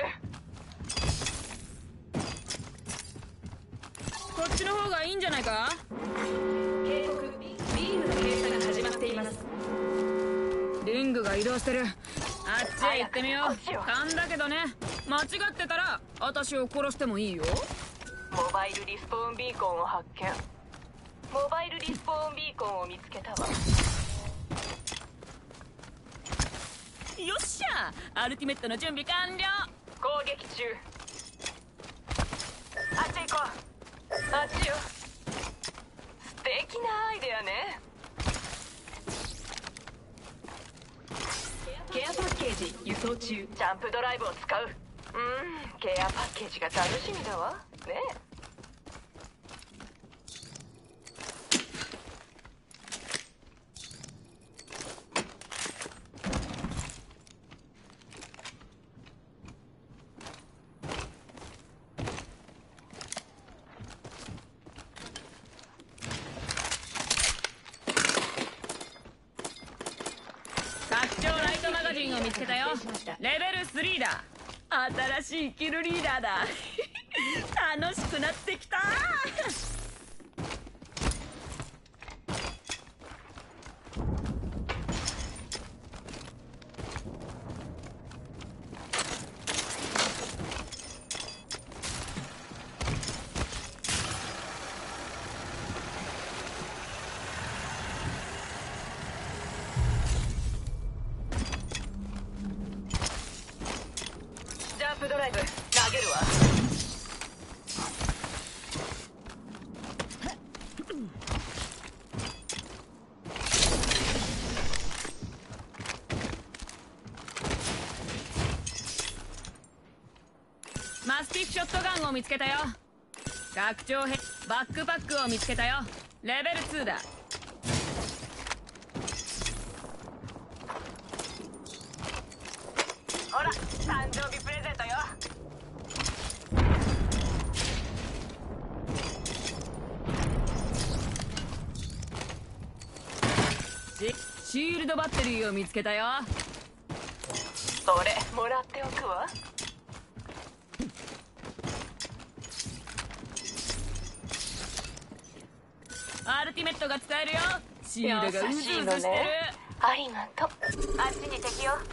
こっちの方がいいんじゃないか。 警告。リングの閉鎖が始まっています。 リングが移動してる。あっちへ行ってみよう。 早くこっちよ勘だけどね。間違ってたら私を殺してもいいよ。 モバイルリスポーンビーコンを発見。モバイルリスポーンビーコンを見つけたわ。 よっしゃ。アルティメットの準備完了。 攻撃中。あっち行こう。あっちよ。素敵なアイデアね。 ケアパッケージ輸送中。 ジャンプドライブを使う。うーん、ケアパッケージが楽しみだわね。 拡張ライトマガジンを見つけたよ。レベルスリーだ。新しいキルリーダーだ。楽しくなってきた。 ジャンプドライブ投げるわ。 マスティフショットガンを見つけたよ。拡張ヘバックパックを見つけたよ。レベルツーだ。 ほら誕生日プレゼントよ。 シシールドバッテリーを見つけたよ。 それもらっておくわ。 アルティメットが使えるよ。シールドがうずうずしてる。 ありがとう。あっちに敵よ。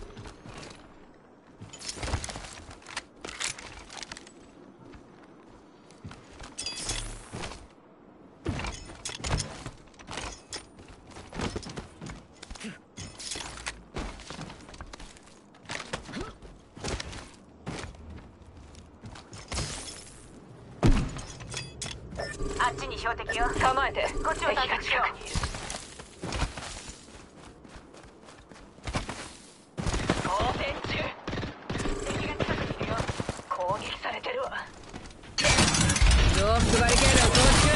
あっちに標的よ。構えて。こっちを探知しよう。応戦中。敵が近くにいるよ。攻撃されてるわ。 増幅バリケードを構築。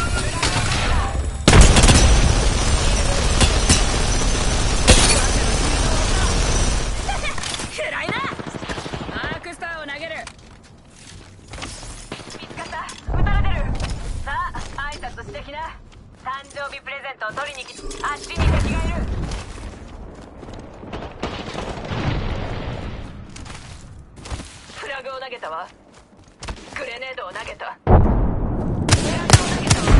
暗いな。アークスターを投げる。 見つかった。撃たれてる。さあ挨拶してきな。誕生日プレゼントを取りに来あっちに敵がいる。フラグを投げたわ。グレネードを投げた。フラグを投げたわ。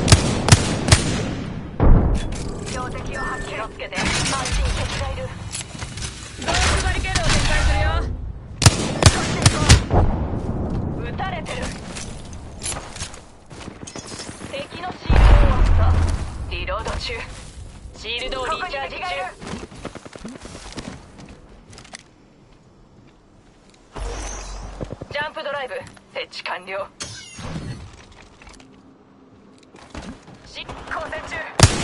標的を発見。気をつけて。あっちに敵がいる。 増幅バリケードを展開するよ。 撃たれてる。敵のシールドを割った。リロード中。シールドをリチャージ中。ジャンプドライブ設置完了。し交戦中。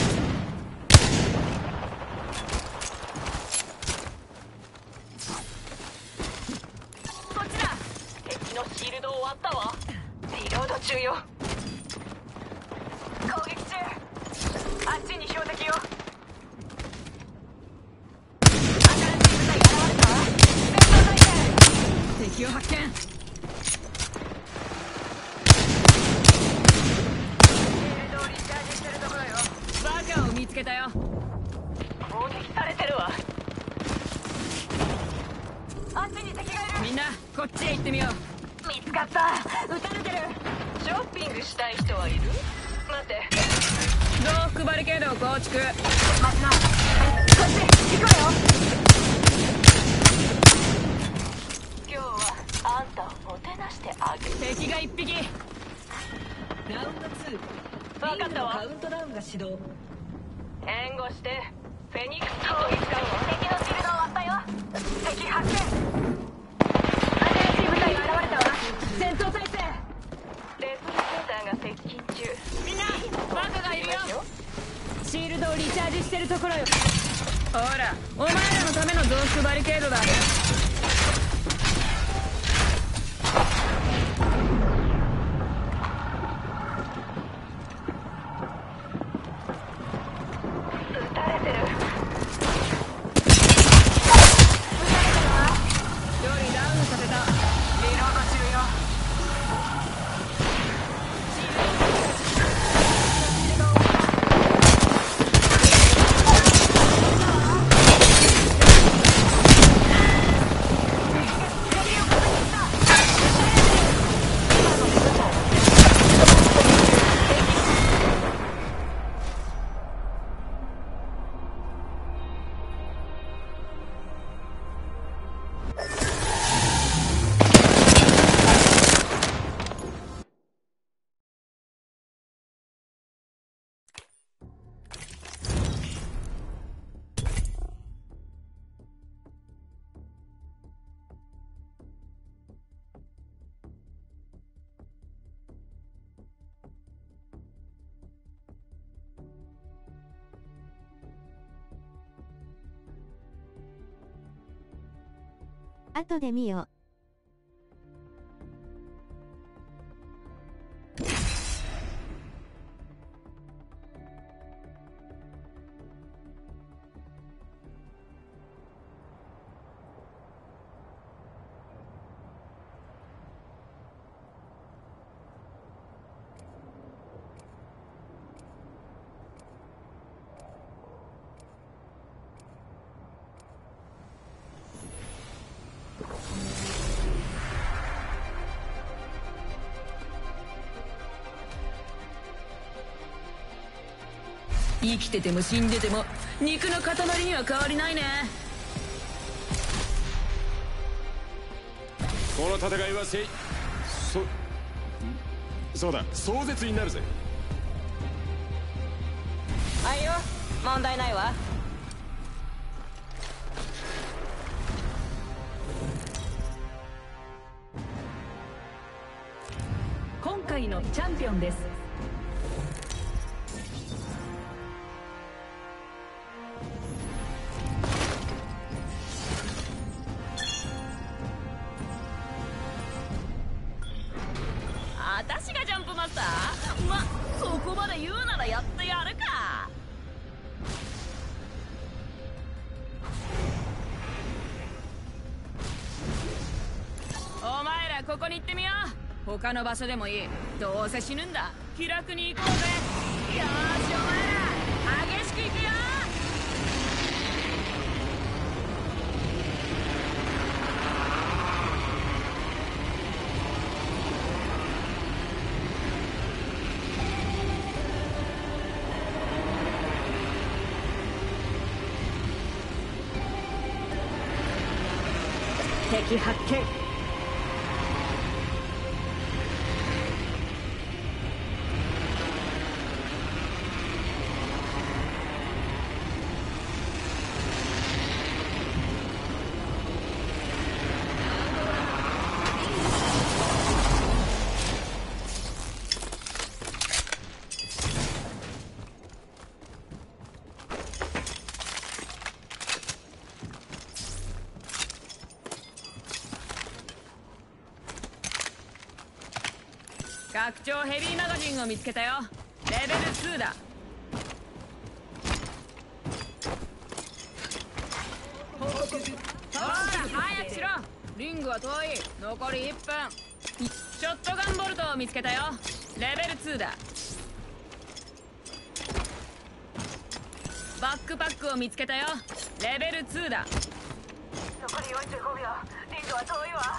こっちだ。敵のシールドを割ったわ。リロード中よ。攻撃中。あっちに標的よ。新しい部隊が現れたわ。戦闘態勢。 敵を発見。 シールドをリチャージしてるところよ。 バカを見つけたよ。 攻撃されてるわ。あっちに敵がいる。 みんなこっちへ行ってみよう。 見つかった。撃たれてる。ショッピングしたい人はいる？待って。 増幅バリケードを構築。 待ちな。こっち行くわよ。今日はあんたをもてなしてあげる。 敵が一匹。 ラウンドツー。 分かったわ。 カウントダウンが始動。 援護して。フェニックス攻撃だわ。敵のシールドを割ったよ。敵発見。新しい部隊が現れたわ。戦闘態勢。レプリケーターが接近中。 みんなバカがいるよ。シールドをリチャージしてるところよ。ほらお前らのための増幅バリケードだ。 撃たれてる。 一人ダウンさせた。 リロード中よ。 後で見よ。 生きてても死んでても肉の塊には変わりないね。 この戦いはせいそそうだ壮絶になるぜ。 あいよ、問題ないわ。 今回のチャンピオンです。 私がジャンプマスター？ま、そこまで言うならやってやるか。お前らここに行ってみよう。他の場所でもいい。どうせ死ぬんだ。気楽に行こうぜ。よーし、お前ら激しく行くよ。敵発見。拡張ヘビーマガジンを見つけたよ。レベルツーだ。ほら早くしろ。リングは遠い。残りいっぷん。ショットガンボルトを見つけたよ。レベルツーだ。バックパックを見つけたよ。レベルツーだ。 残りよんじゅうごびょう。リングは遠いわ。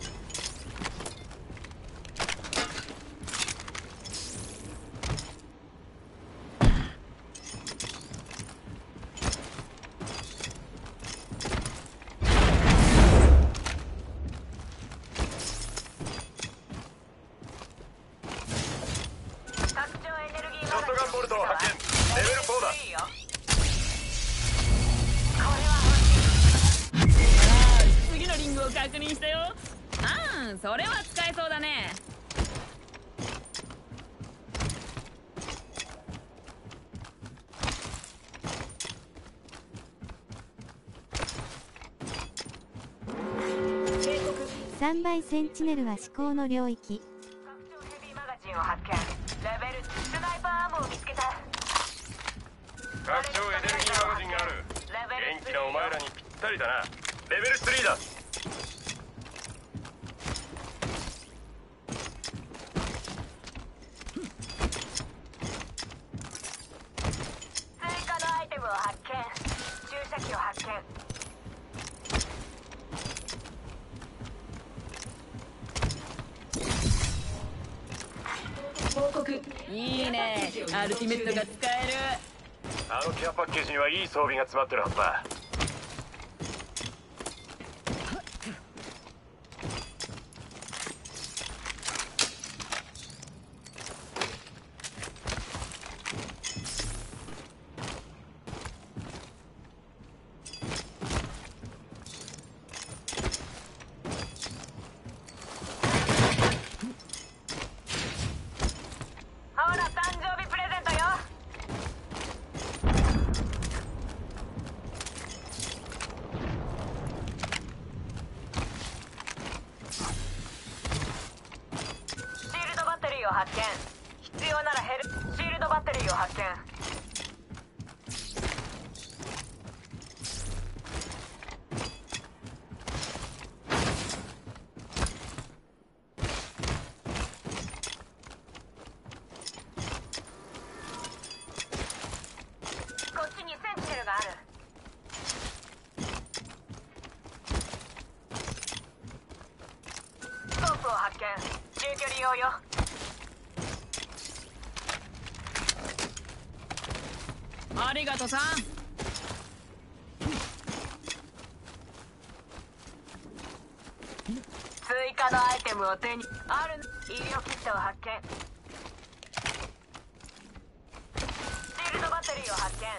確認したよ。ああ、それは使えそうだね。 さんばいセンチネルは思考の領域。 拡張ヘビーマガジンを発見。レベルスナイパーアームを見つけた。 拡張エネルギーマガジンがある。元気なお前らにぴったりだな。レベルスリーだ。 追加のアイテムを発見。注射器を発見。 報告。 いいね。アルティメットが使える。 あのケアパッケージにはいい装備が詰まってるはずだ。 ほら、誕生日プレゼントよ。シールドバッテリーを発見。必要ならヘルシールドバッテリーを発見。こっちにセンチネルがある。スコープを発見。中距離用よ。 ありがとさん。 追加のアイテムを手にある医療キットを発見。シールドバッテリーを発見。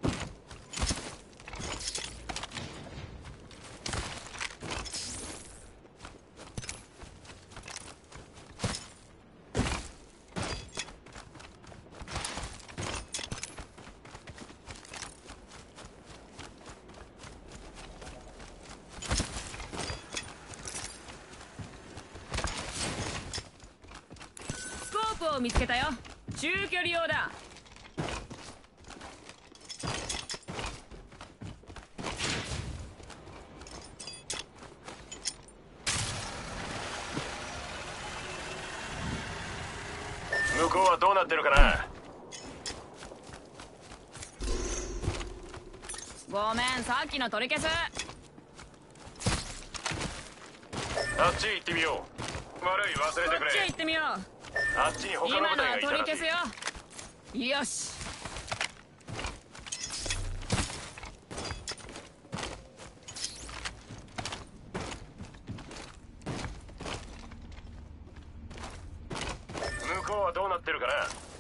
を見つけたよ。中距離用だ。 向こうはどうなってるかな。 ごめん、さっきの取り消す。 あっち行ってみよう。悪い、忘れてくれ。 こっち行ってみよう。 あっちに他の今のは部隊がいたらしい。 取り消すよ。よし。 向こうはどうなってるかな。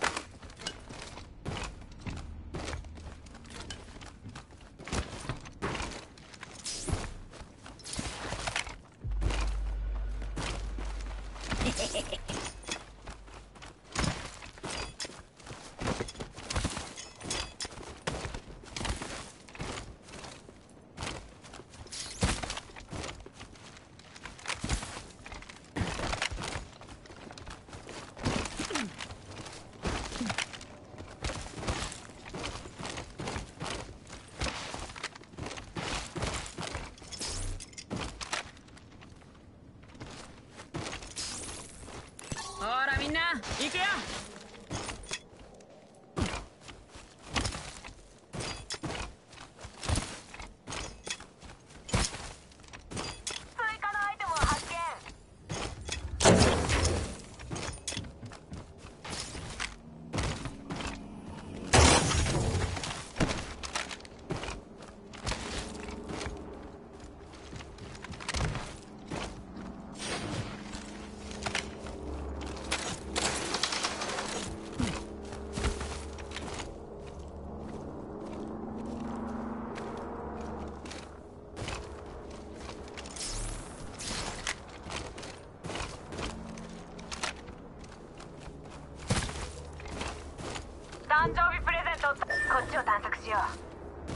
ほらみんな行くよ。 追加のアイテムを発見。誕生日プレゼントをこっちを探索しよう。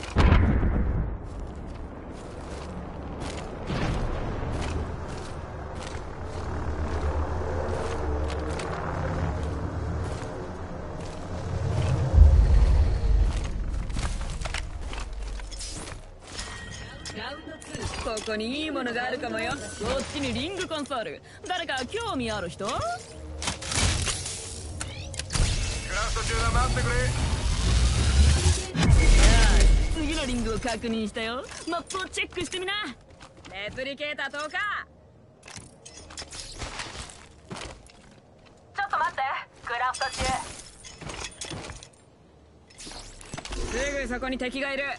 ラウンドツー。 ここにいいものがあるかもよ。こっちにリングコンソール。誰か興味ある人？ クラフト中だ、待ってくれ。 次のリングを確認したよ。マップをチェックしてみな。レプリケーター投下。 ちょっと待って、クラフト中。 すぐそこに敵がいる。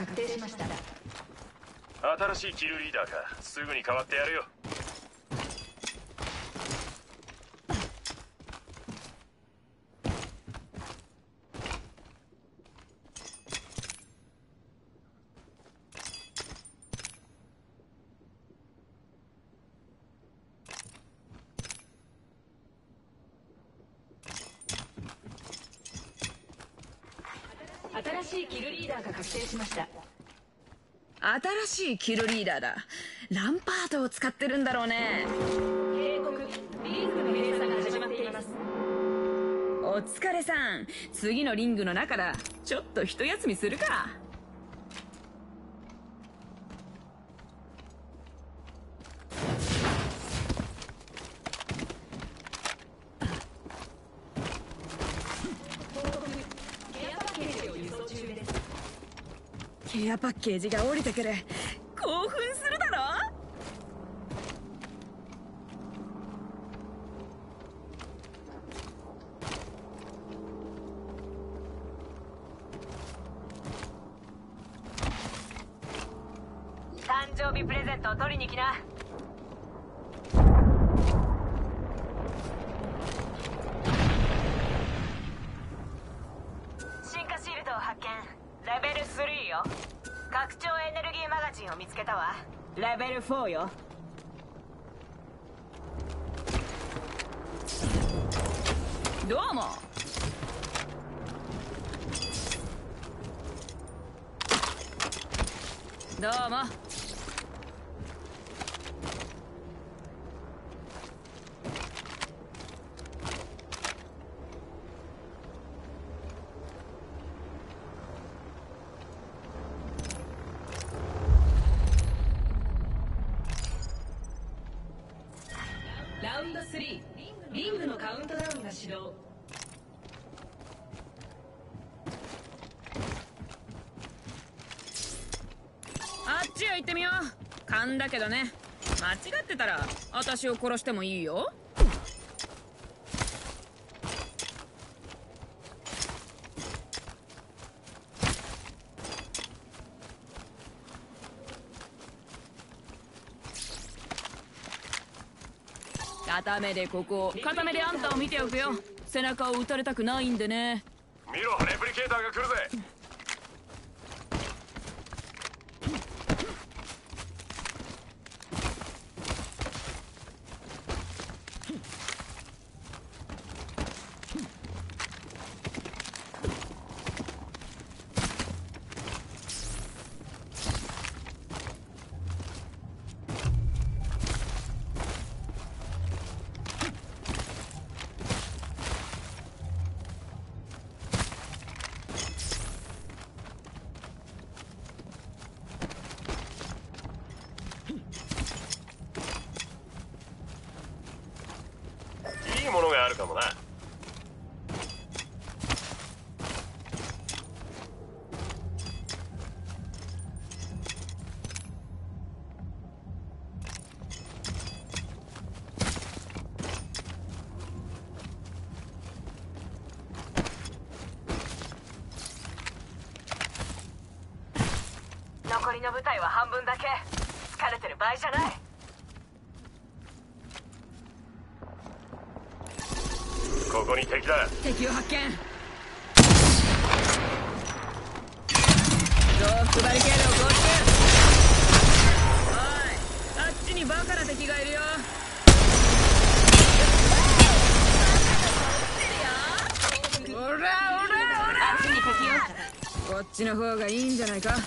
確定しました。 新しいキルリーダーか。すぐに変わってやるよ。 新しいキルリーダーが確定しました。 新しいキルリーダーだ。ランパートを使ってるんだろうね。 警告、リングの閉鎖が始まっています。 お疲れさん。次のリングの中だ。ちょっと一休みするか。ケアパッケージが降りてくる。興奮するだろ。 誕生日プレゼントを取りに来な。進化シールドを発見。レベルスリーよ。拡張エネルギーマガジンを見つけたわ。レベルフォーよ。 どうも。どうも。 ラウンドスリー、リングのカウントダウンが始動。 あっちへ行ってみよう。勘だけどね。間違ってたら私を殺してもいいよ。片目でここを、片目であんたを見ておくよ。背中を撃たれたくないんでね。 見ろ、レプリケーターが来るぜ。いいものがあるかもな。 残りの部隊は半分だけ。疲れてる場合じゃない。 ここに敵だ。 敵を発見。増幅バリケードを構築。おい、あっちにバカな敵がいるよ。オラオラオラ。 あっちに敵よ。 こっちの方がいいんじゃないか。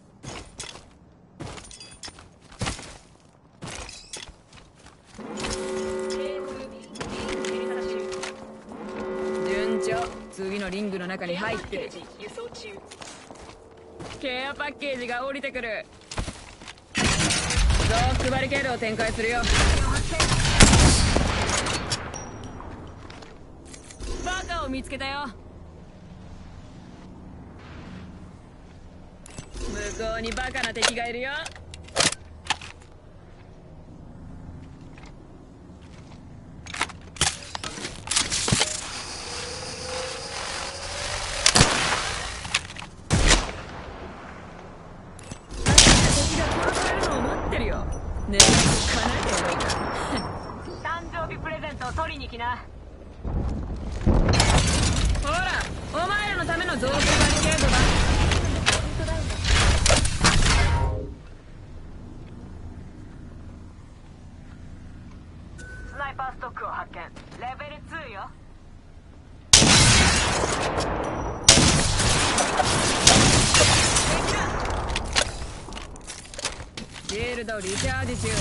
次のリングの中に入ってる。ケアパッケージが降りてくる。増幅バリケードを展開するよ。バカを見つけたよ。向こうにバカな敵がいるよ。 ほらお前らのための増幅バリケードだ。 スナイパーストックを発見。レベルツーよ。 シールドリチャージ中。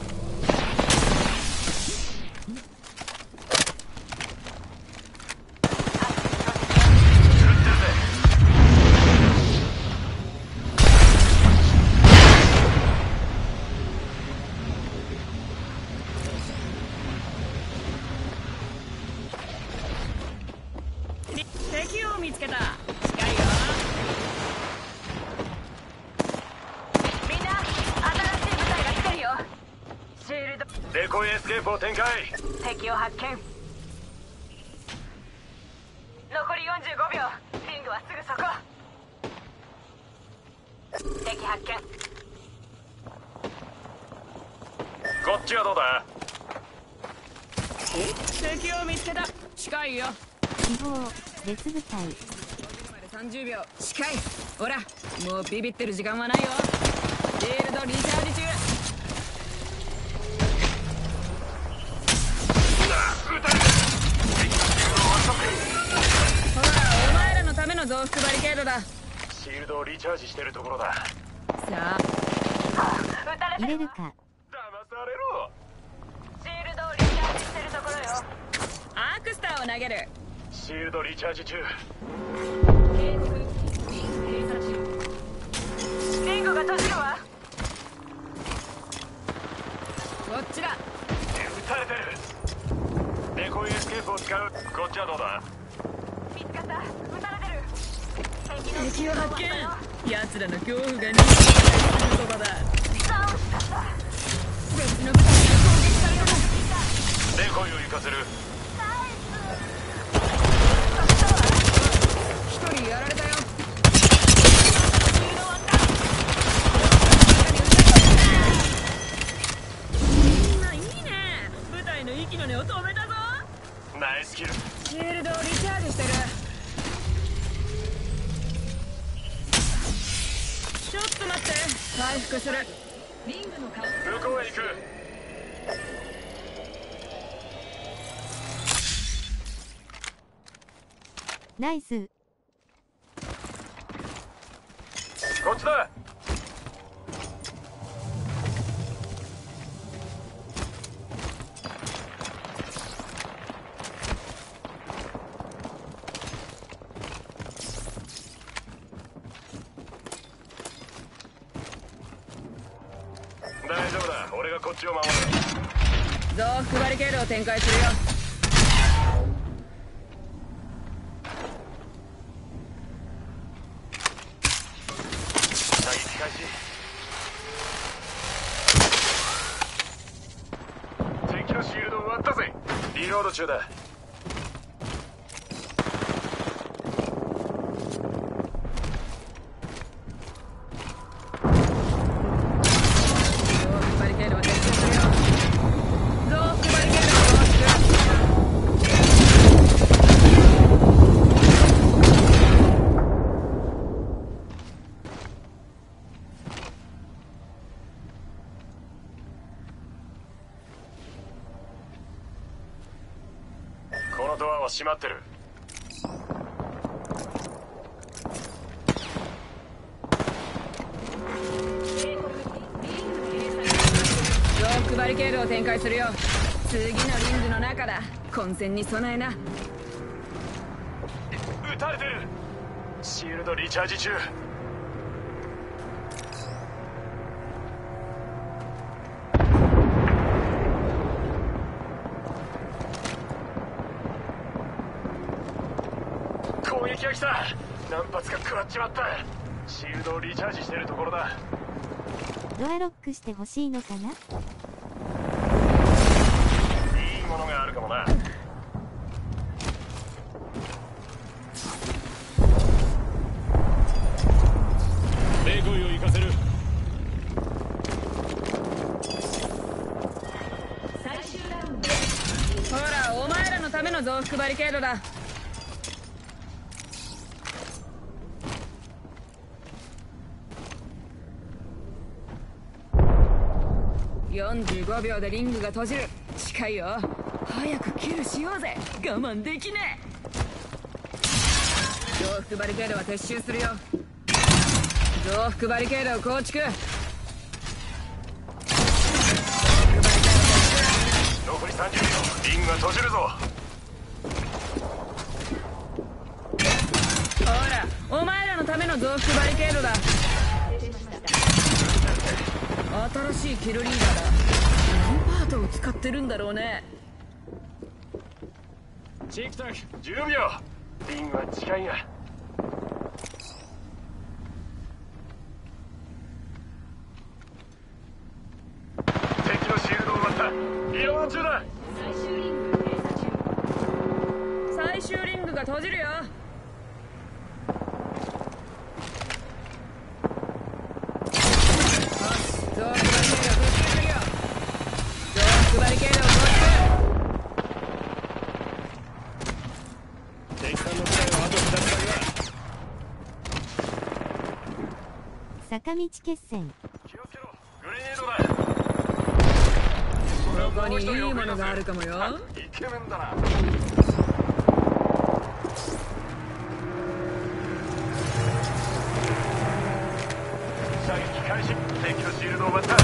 敵を見つけた。近いよ。 みんな新しい部隊が来てるよ。シールドデコイエスケープを展開。 敵を発見。残りよんじゅうごびょう。リングはすぐそこ。敵発見。 こっちはどうだ。 敵を見つけた。近いよ。 希望別部隊。 さんじゅうびょう。近い。ほらもうビビってる時間はないよ。シールドリチャージ中。ほらお前らのための増幅バリケードだ。 シールドをリチャージしてるところだ。 さあ撃たれてる。 入れるか。 騙されろ。 シールドをリチャージしてるところよ。 アークスターを投げる。 シールドリチャージ中。 リングが閉じるわ。 こっちだ。 撃たれてる。デコイエスケープを使う。こっちはどうだ。 見つかった。撃たれてる。 敵を発見。奴らの恐怖が逃げているそばだ。 ダウンしかった。 別の部隊が攻撃された。 デコイを行かせる。 一人やられたよ。みんないいね。部隊の息の根を止めたぞ。 ナイスキル。 シールドをリチャージしてる。ちょっと待って、回復する。 リングの顔向こうへ行く。 ナイス。 こっちだ。大丈夫だ。俺がこっちを守る。 増幅バリケードを展開するよ。 射撃開始。敵のシールドを割ったぜ。リロード中だ。 バリケードを撤収するよ。増幅バリケードを放出。 このドアは閉まってる。 増幅バリケードを展開するよ。次のリングの中だ。混戦に備えな。 撃たれてる。シールドリチャージ中。攻撃が来た。何発か食らっちまった。シールドをリチャージしてるところだ。 ドアロックしてほしいのかな。 いいものがあるかもな。デコイを行かせる。 最終ラウンド。 ほらお前らのための増幅バリケードだ。 よんじゅうごびょうでリングが閉じる。近いよ。早くキルしようぜ。我慢できねえ。増幅バリケードは撤収するよ。増幅バリケードを構築。 残りさんじゅうびょう、リングが閉じるぞ。 ほら、お前らのための増幅バリケードだ。新しいキルリーダーだ。何パートを使ってるんだろうね。 チークタクじゅうびょう、リングは近いが。敵のシールドを割った。リロード中だ。 最終リング閉鎖中。 最終リングが閉じるよ。増幅バリケードを撤収するよ。増幅バリケードを構築。 敵艦の部隊はあとふたつだけだ。 坂道決戦。 気をつけろ、グレネードだ。 ここにいいものがあるかもよ。 イケメンだな。射撃開始。敵のシールドを割った。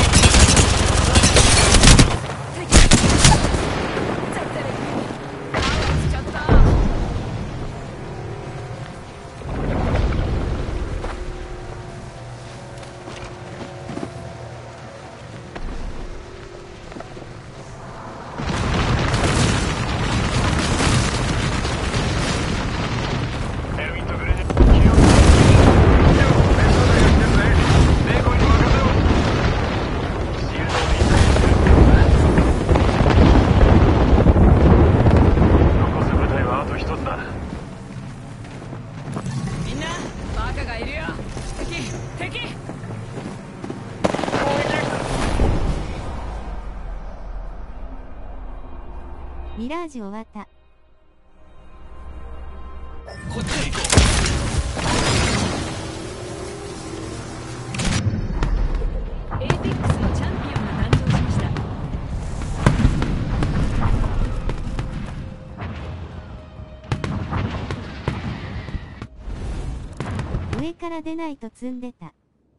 ミラージュ終わった。 こっちへ行こう。エーペックスのチャンピオンが誕生しました。 上から出ないと積んでた。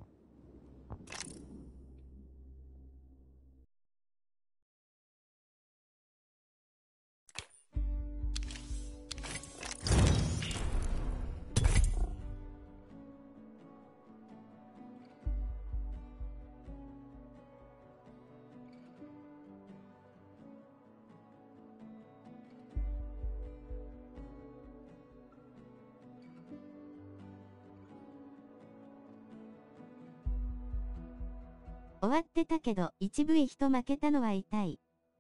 終わってたけど、いちブイ 人負けたのは痛い。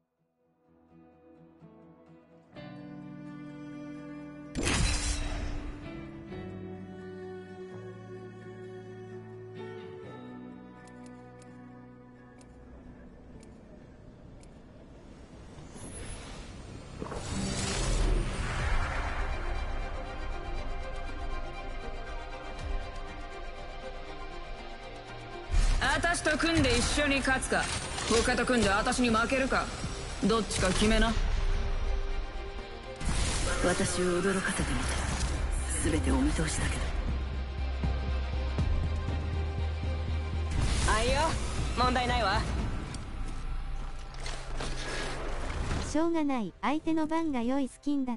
私と組んで一緒に勝つか、他と組んで私に負けるか、どっちか決めな。 私を驚かせてみた。全てお見通しだけど。 あいよ、問題ないわ。 しょうがない、相手の番が良いスキンだった。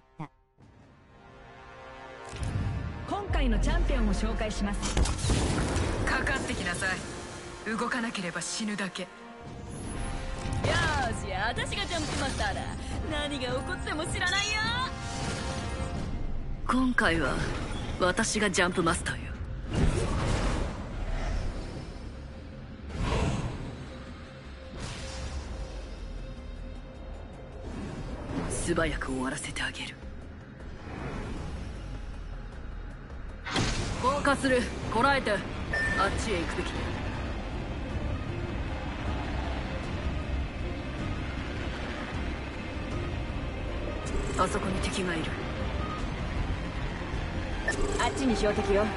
今回のチャンピオンを紹介します。 かかってきなさい。動かなければ死ぬだけ。よーし、私がジャンプマスターだ。何が起こっても知らないよ。今回は私がジャンプマスターよ。素早く終わらせてあげる。降下する。こらえてあっちへ行くべきだ。あそこに敵がいる。あっちに標的よ。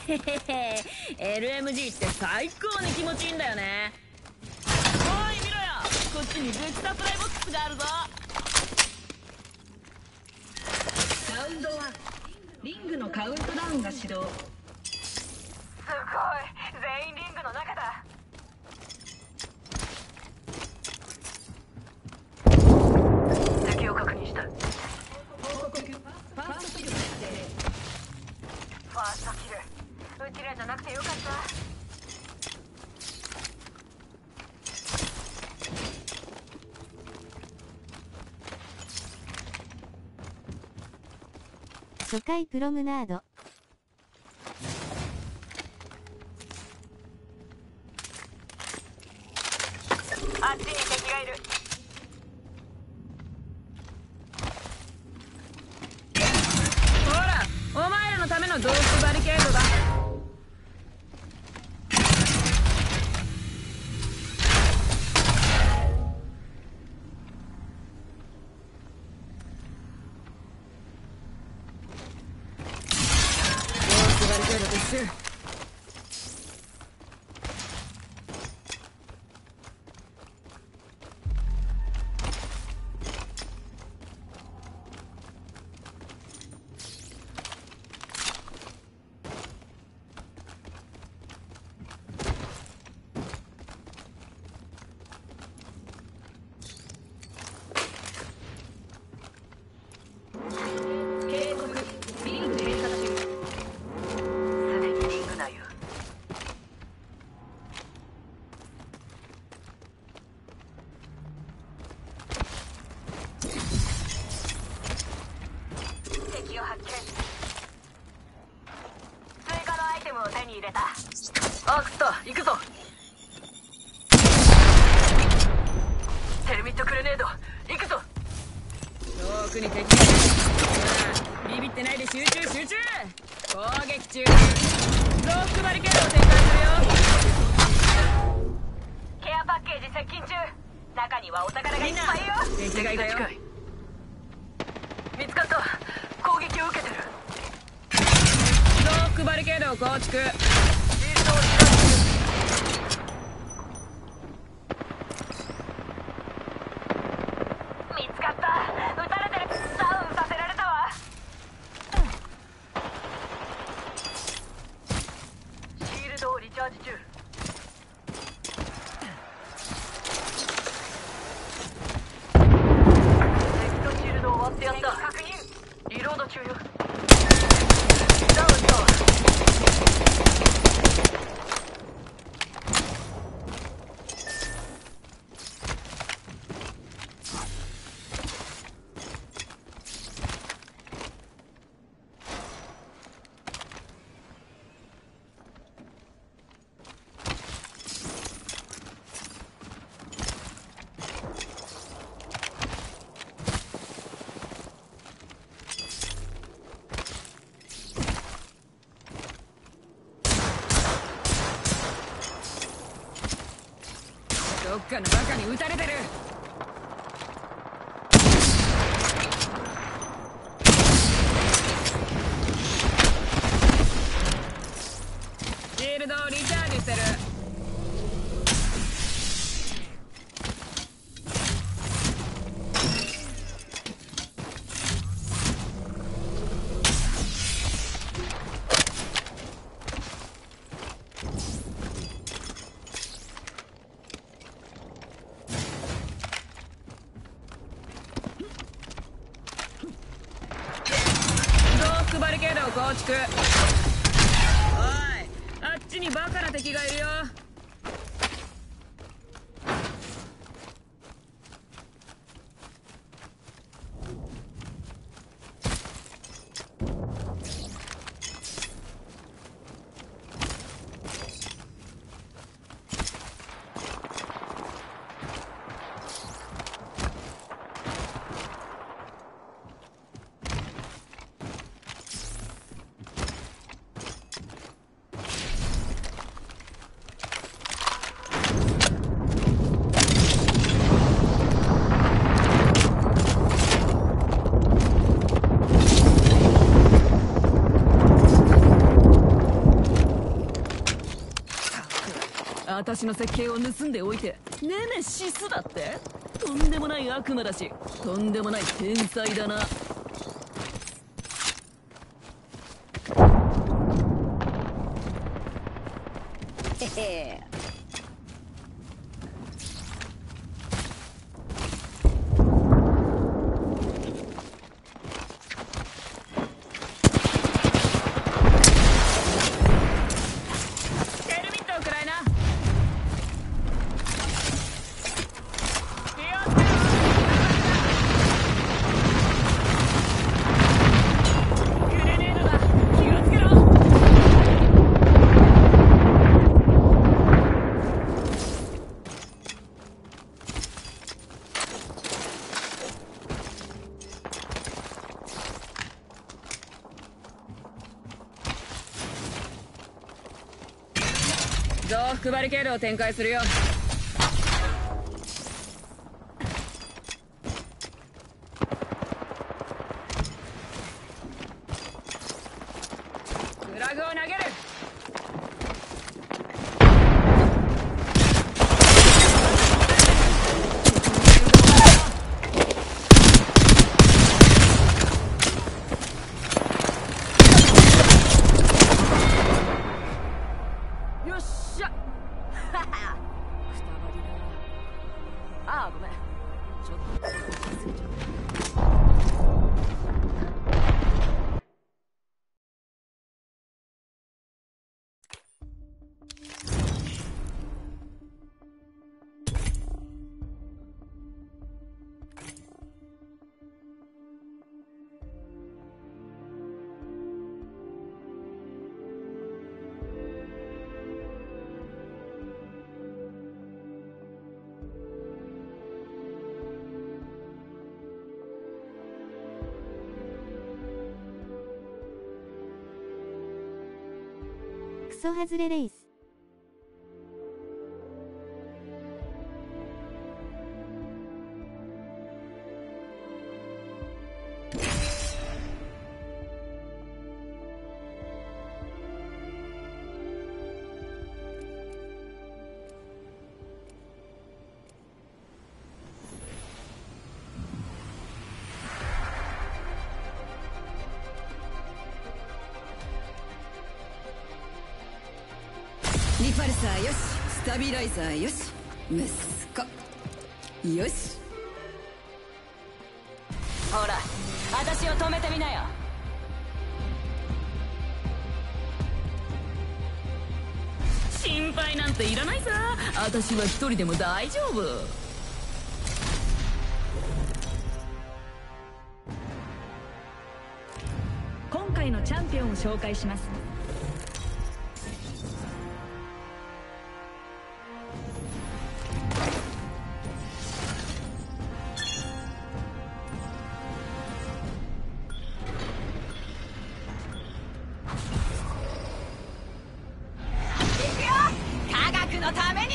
へへへ エルエムジー って最高に気持ちいいんだよね。おい見ろよ、こっちにブクサプライボックスがあるぞ。 ラウンドワン、リングのカウントダウンが始動。 すごい、全員リングの中だ。敵を確認した。 報告、ファーストキル決定。 ファーストキル、うちらじゃなくてよかった。 初回プロムナード。 あっちに敵がいる。 ほら、お前らのためのドースバリケードだ。 警告、リング閉鎖中。 すでにリング内よ。敵を発見。追加のアイテムを手に入れた。アークスター行くぞ。テルミットグレネード行くぞ。 遠くに敵がいる。ほらビビってないで集中集中。攻撃中。ロックバリケードを展開するよ。 ケアパッケージ接近中。中にはお宝がいっぱいよ。 敵がいたよ。 見つかった。攻撃を受けてる。 ロックバリケードを構築。 シールドを離脱。見つかった。撃たれてる。ダウンさせられたわ。シールドをリチャージ中。敵とシールドを割ってやった。確認。リロード中よ。ダウンだ。 どっかのバカに撃たれてる。シールドをリチャージしてる。バリケードを構築。おい、あっちにバカな敵がいるよ。 私の設計を盗んでおいてネメシスだって。とんでもない悪魔だし、とんでもない天才だな。へへ。増幅バリケードを展開するよ。フラグを投げる。よっしゃ。はは。くたばりだ。ああ、ごめん。ちょっと忘れちゃった。 クソハズレレイス。 リパルサーよし、スタビライザーよし、息子よし。 ほら、私を止めてみなよ。 心配なんていらないさ。私は一人でも大丈夫。 今回のチャンピオンを紹介します。 のために。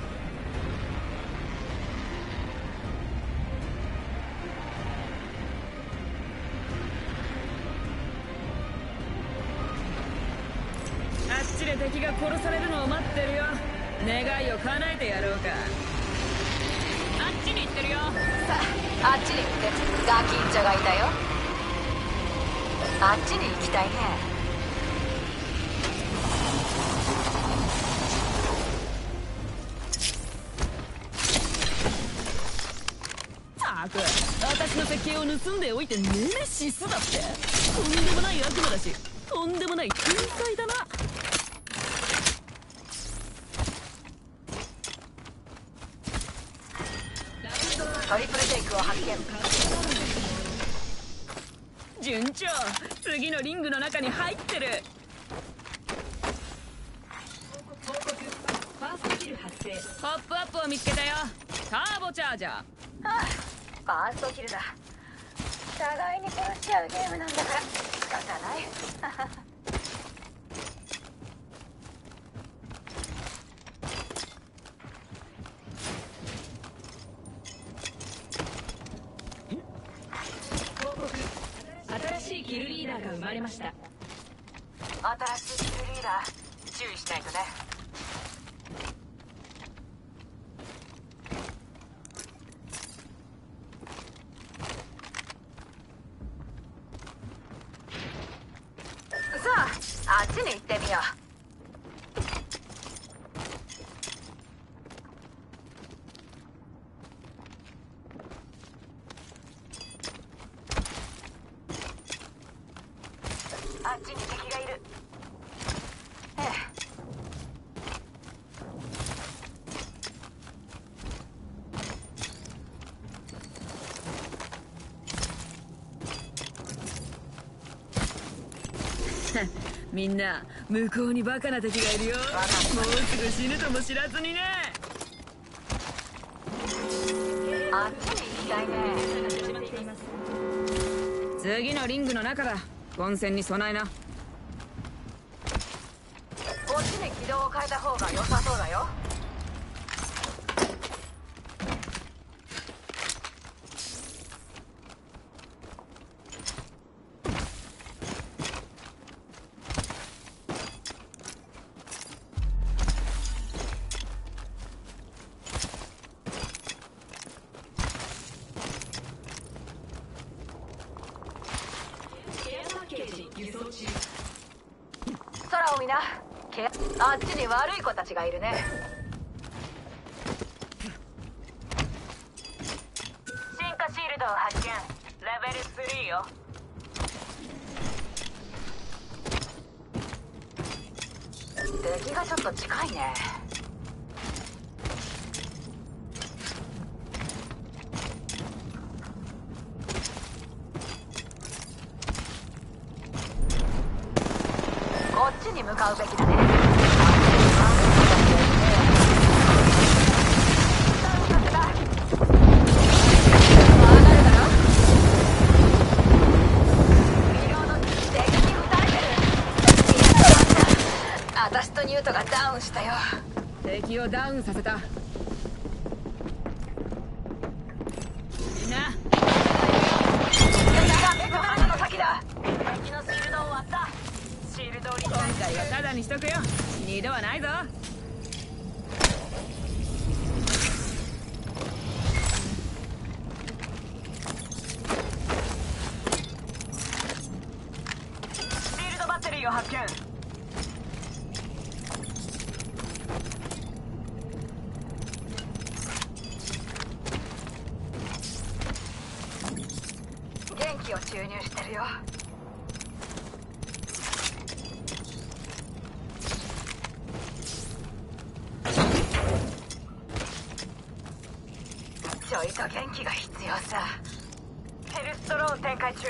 あっちで敵が殺されるのを待ってるよ。願いを叶えてやろうか。あっちに行ってるよ。 さあ、あっちに行って。ガキンチョがいたよ。あっちに行きたいね。 私の設計を盗んでおいてネメシスだって。とんでもない悪魔だし、とんでもない天才だな。 トリプルテイクを発見。 順調、次のリングの中に入ってる。 ファーストキル発生。 ポップアップを見つけたよ。ターボチャージャー。 はあ、ファーストキルだ。互いに殺し合うゲームなんだから仕方ない。 報告。新しいキルリーダーが生まれました。 新しいキルリーダー注意しないとね。 行ってみよう。あっちに敵がいる。ええ。 みんな向こうにバカな敵がいるよ。もうすぐ死ぬとも知らずにね。 あっちに行きたいね。 次のリングの中だ。混戦に備えな。 こっちに軌道を変えた方が良さそうだよ。空を見な。けあっちに悪い子たちがいるね。進化シールドを発見。レベルスリーよ。敵がちょっと近いね。こっちに向かうべきだね。私とニュートがダウンしたよ。 敵をダウンさせた。みんな鼻の先だ。敵のシールドを割った。シールドをリ今回はタダにしとくよ。二度はないぞ。 シールドバッテリーを発見。元気を注入してるよ。ちょいと元気が必要さ。ヘルストローン展開中。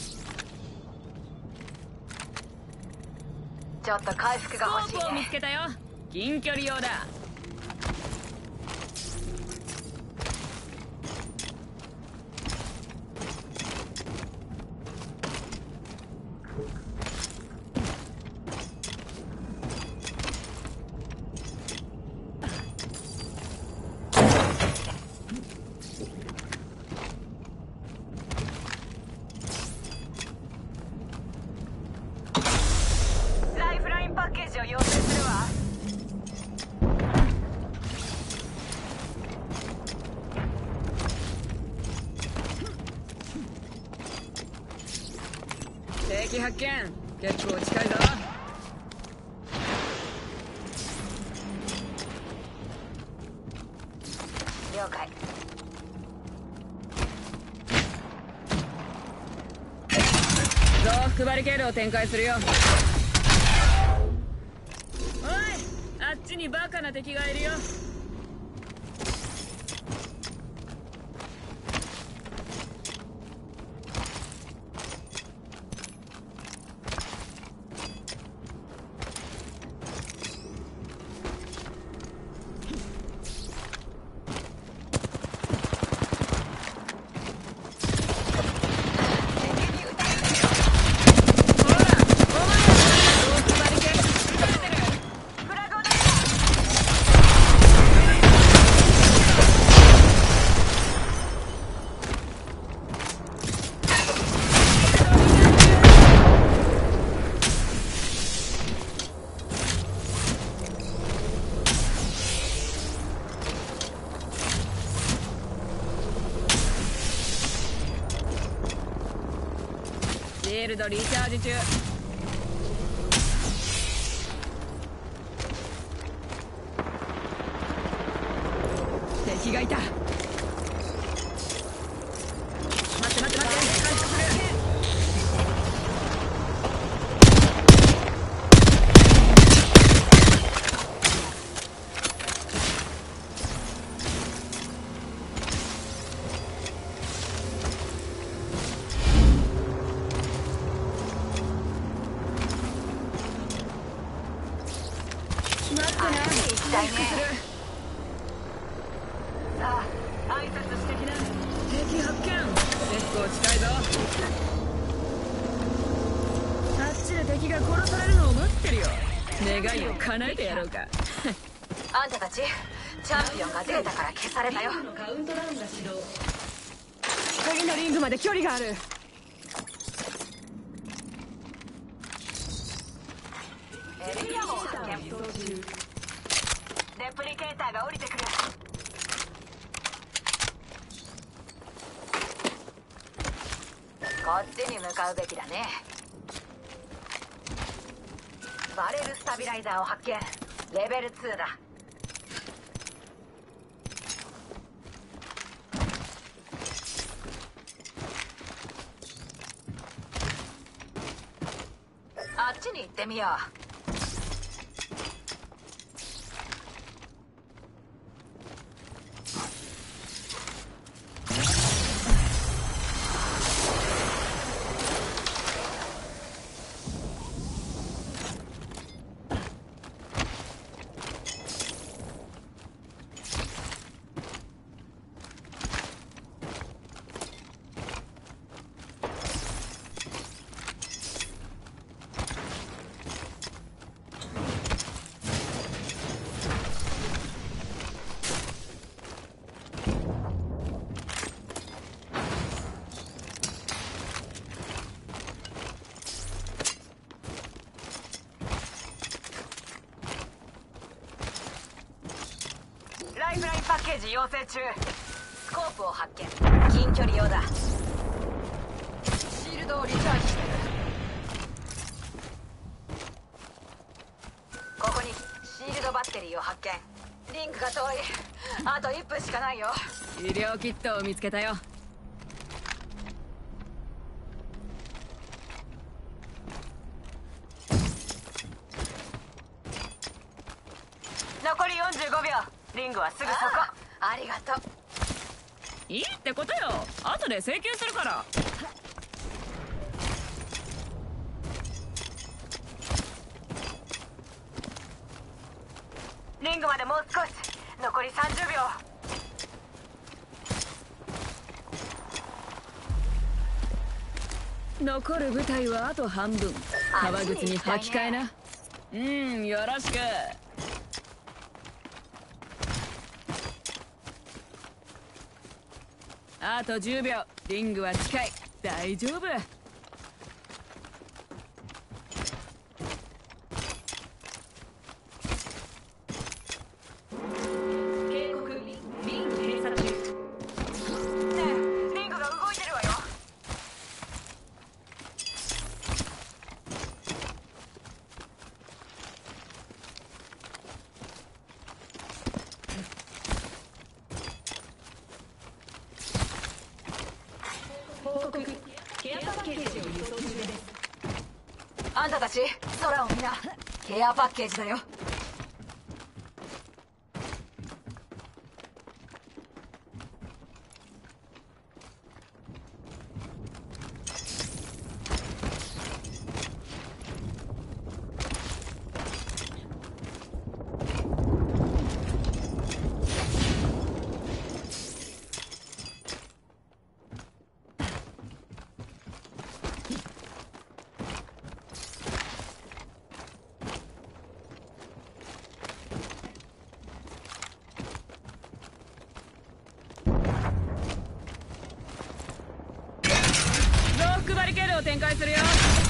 ちょっと回復が欲しいスコープを見ねつ。けたよ。近距離用だ。 ライフラインパッケージを要請するわ。 敵発見。結構近いぞ。 了解。 増幅バリケードを展開するよ。おい、あっちにバカな敵がいるよ。シールドリチャージ中。 敵がいた。待って待って待って、回復する。叶えてやろうか。 あんたたちチャンピオンがデータから消されたよ。 カウントダウンが始動。 次のリングまで距離がある。 エリアも発見。レプリケーターが降りてくる。こっちに向かうべきだね。バレルスタビライザーを発見。レベルツーだ。あっちに行ってみよう。ライフラインパッケージ要請中。スコープを発見。近距離用だ。シールドをリチャージしてる。ここにシールドバッテリーを発見。リンクが遠い。あといっぷんしかないよ。 医療キットを見つけたよ。 残りよんじゅうごびょう。リングはすぐそこ。あ, ありがとう。 いいってことよ。後で請求するから。 リングまでもう少し。残りさんじゅうびょう。残る部隊はあと半分。川口に履き替えな。うん、よろしく。あとじゅうびょう。リングは近い。大丈夫。 警告、リング閉鎖中。 ねえ、リングが動いてるわよ。 報告、ケアパッケージを輸送中です。 あんたたち空を見な。ケアパッケージだよ。 バリケードを展開するよ。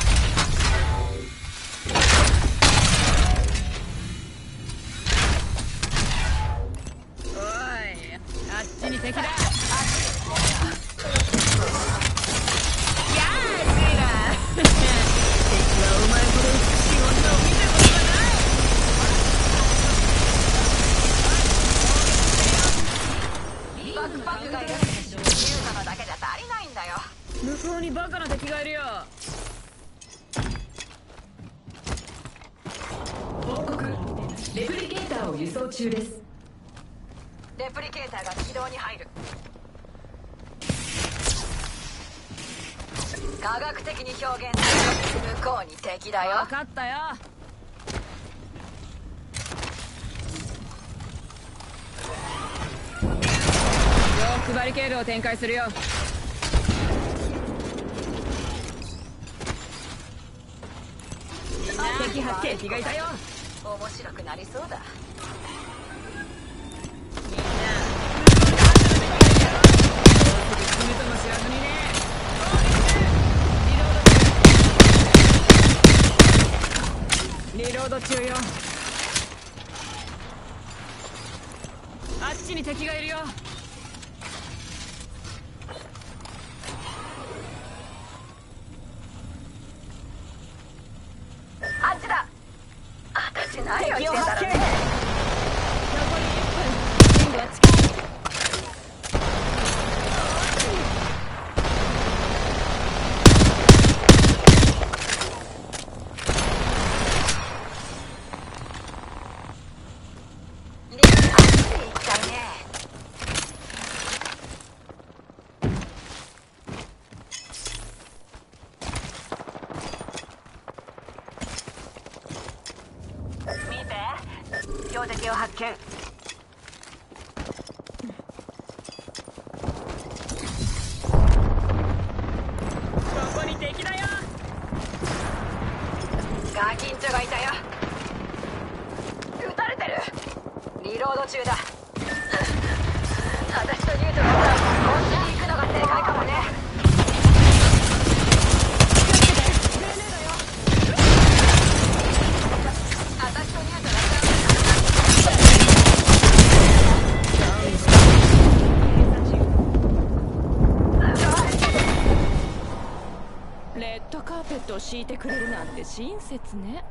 おい、あっちに敵だ。やー、シーラ敵はお前ほど美しい女を見たことがない。 レプリケーターを輸送中です。 レプリケーターが軌道に入る。科学的に表現する。向こうに敵だよ。 分かったよ。よくバリケードを展開するよ。敵発見。敵がいたよ。 面白くなりそうだ。 みんな死ぬとも知らずにね。リロード中よ。あっちに敵がいるよ。 あっちだ。私何を言ってんだろうね。 残りいっぷん。リングは近い。 リングあっちで行っちゃうね。見て、標的を発見。 ここに敵だよ。 ガキンチョがいたよ。撃たれてる。リロード中だ。私とニュートがこっちに行くのが正解かもね。私とニュートがレッドカーペットを敷いてくれるなんて親切ね。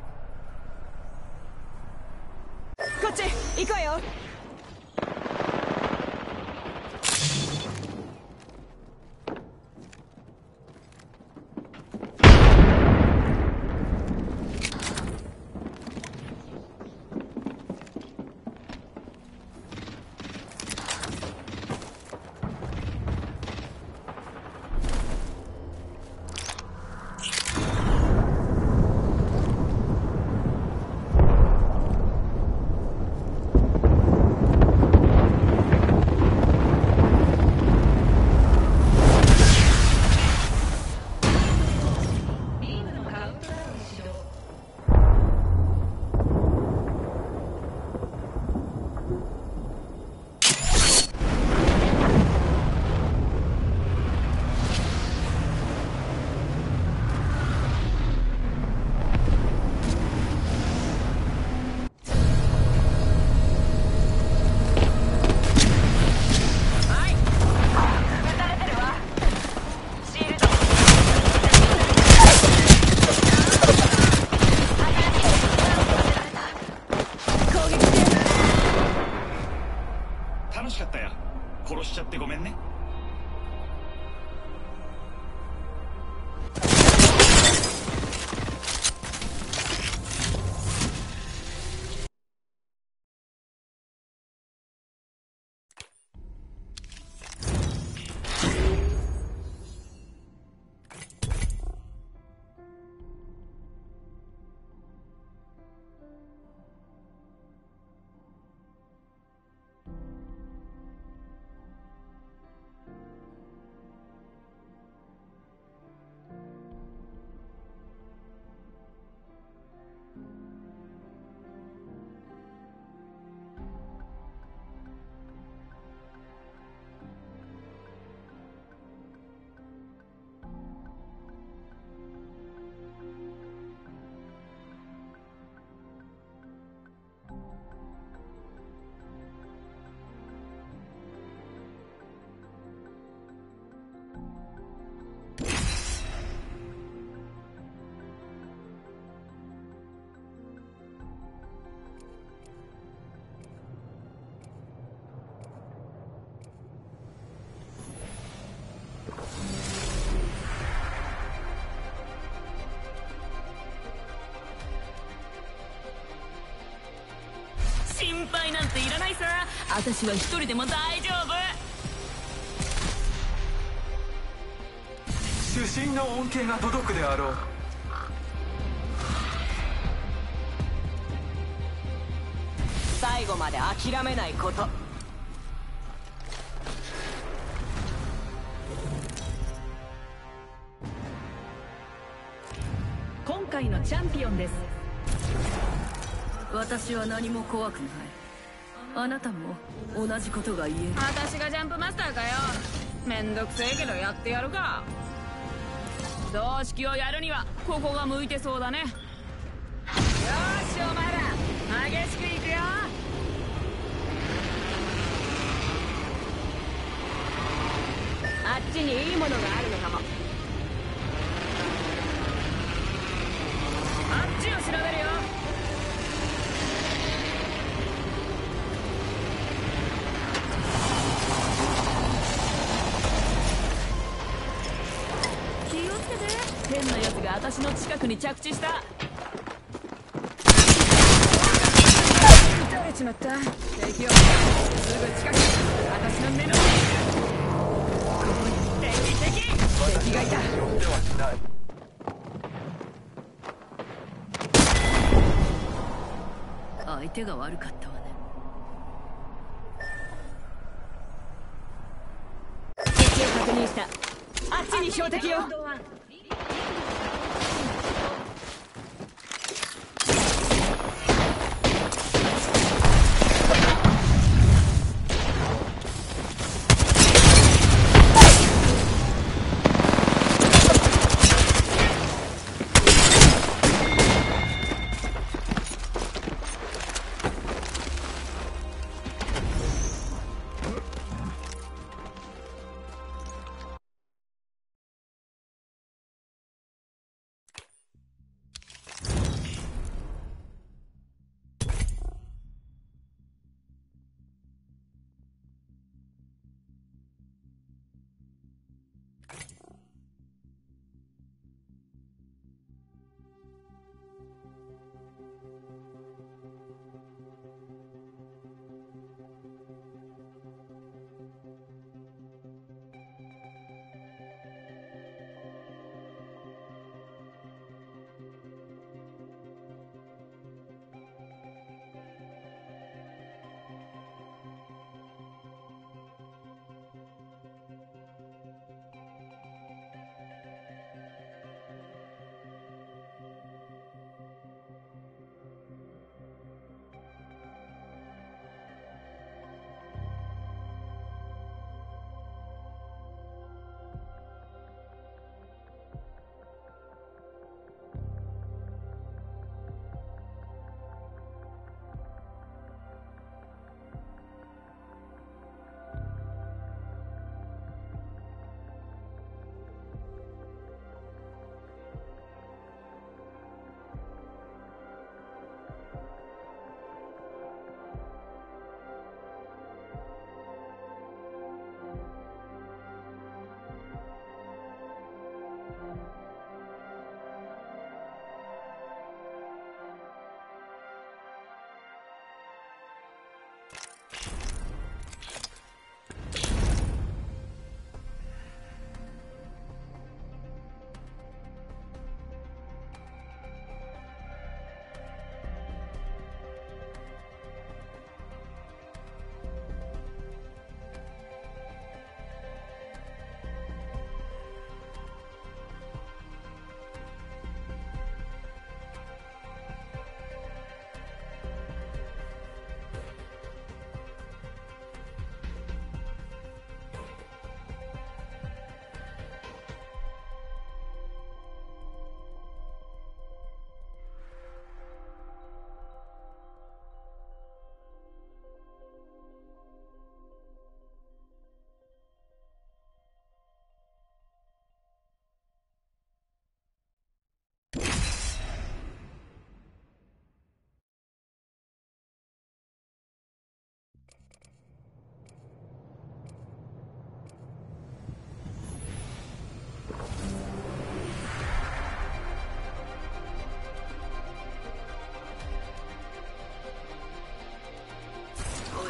こっち行くわよ。 リングのカウントダウン始動。 撃たれてるわ。シールド。 攻撃して。 楽しかったよ。殺しちゃってごめんね。 心配なんていらないさ。私は一人でも大丈夫。 主審の恩恵が届くであろう。 最後まで諦めないこと。 今回のチャンピオンです。私は何も怖くない。あなたも同じことが言える。私がジャンプマスターかよ。めんどくせえけどやってやるか。葬式をやるにはここが向いてそうだね。よーしお前ら激しくいくよ。 あっちにいいものがあるのかも。 あっちを調べるよ。気をつけて。変なやつが私の近くに着地した。撃たれちまった。敵をすぐ近く。私の目の前。ここに敵敵敵がいた。相手が悪かったわね。敵を確認した。あっちに標的よ。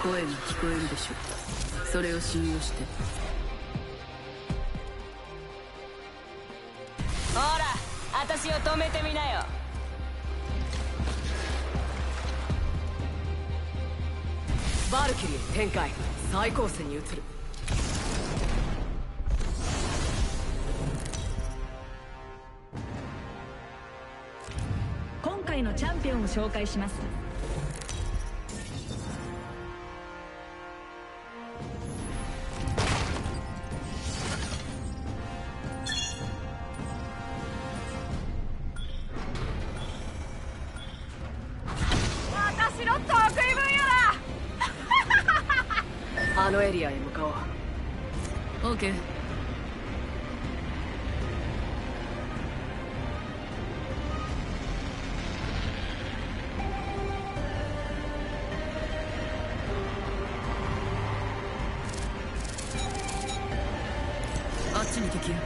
声が聞こえるでしょ。それを信用して。 ほら私を止めてみなよ。 バルキリー展開。最高線に移る。 今回のチャンピオンを紹介します。 私の得意分野だあのエリアへ向かおう。 オーケー。あっちに敵。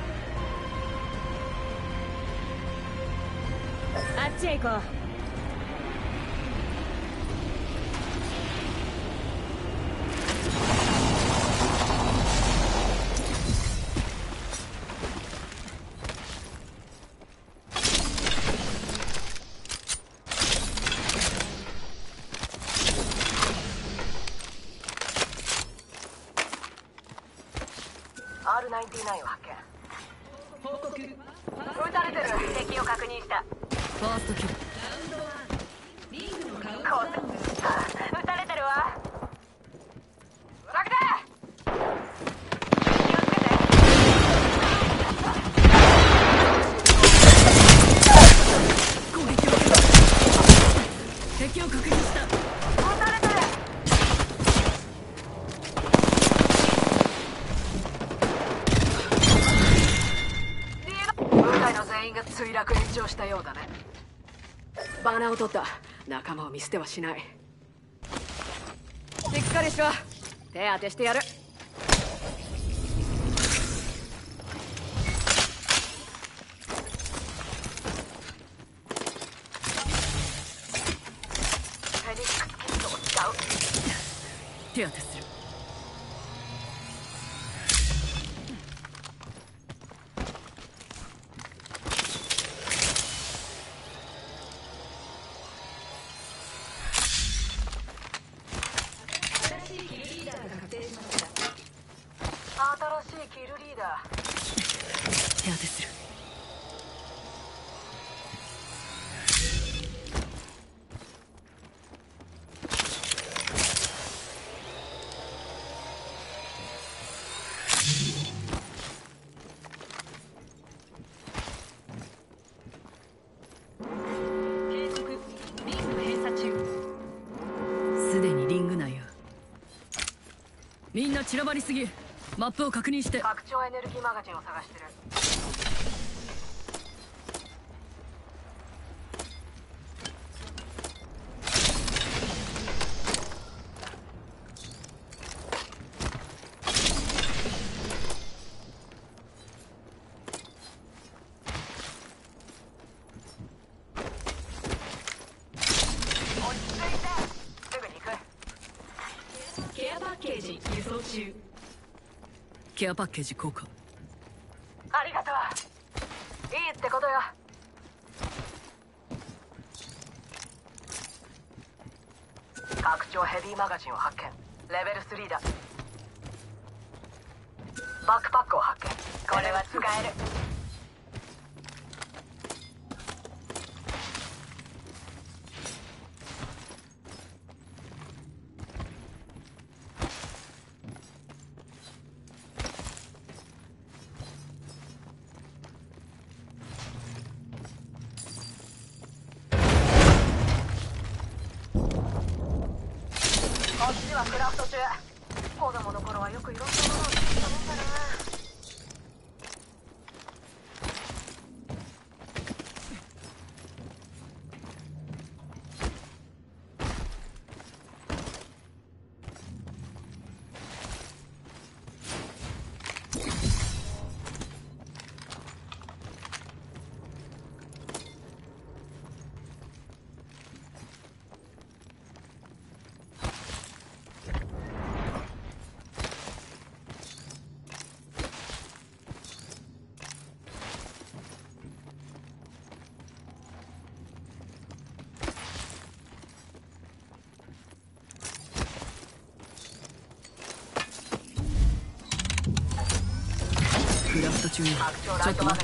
あっちへ行こう。アールナインティナイン を発見。 報告。 撃たれてる。敵を確認した。 ファーストキル。 リングのカウンこう撃たれてるわ。楽だ。気をつけて。 攻撃を受けた。敵を確認した。 撃たれてる。 部隊の全員が墜落延長したようだね。バナを取った。仲間を見捨てはしない。しっかりしろ。手当てしてやる。 フェニックスキットを使う。 手当てする。 新しいキルリーダー。 手当てする。 警告。リング閉鎖中。 すでにリング内よ。みんな散らばりすぎ。マップを確認して。 拡張エネルギーマガジンを探してる。落ち着いて。すぐに行く。 ケアパッケージ輸送中。 ケアパッケージ効果。 ありがとう。いいってことよ。拡張ヘビーマガジンを発見。レベルスリーだ。バックパックを発見。これは使える。こっちはクラフト中。子供の頃はよくいろんなものを作ったもんだな。 ラフト中よ。ちょっと待って。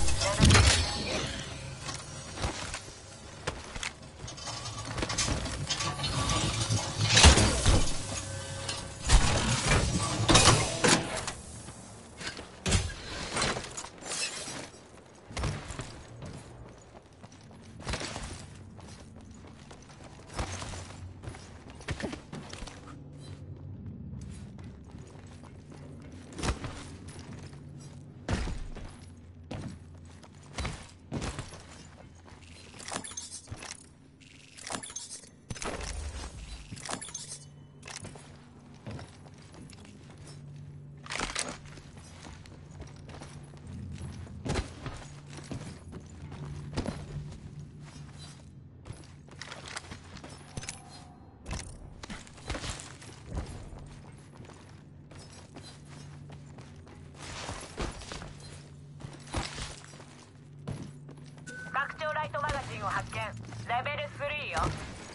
拡張ライトマガジンを発見。レベルスリーよ。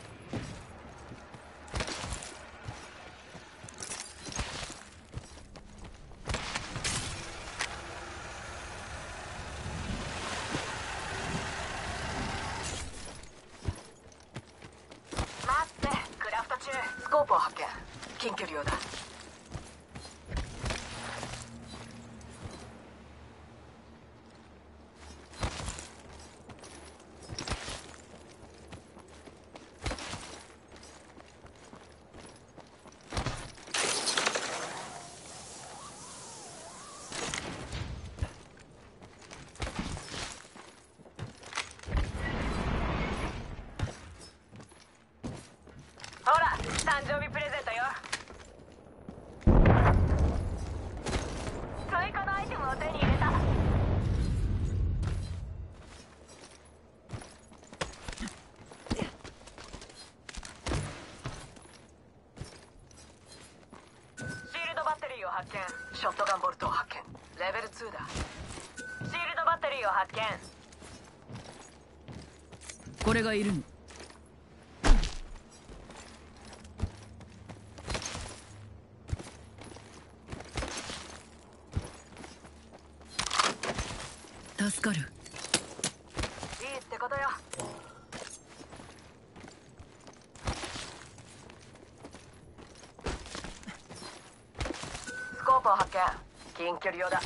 待って、クラフト中。スコープを発見。近距離用だ。ほら、誕生日プレゼントよ。追加のアイテムを手に入れた。シールドバッテリーを発見。ショットガンボルトを発見。レベルツーだ。シールドバッテリーを発見。 これがいるの。助かる。 いいってことよ。スコープを発見。近距離用だ。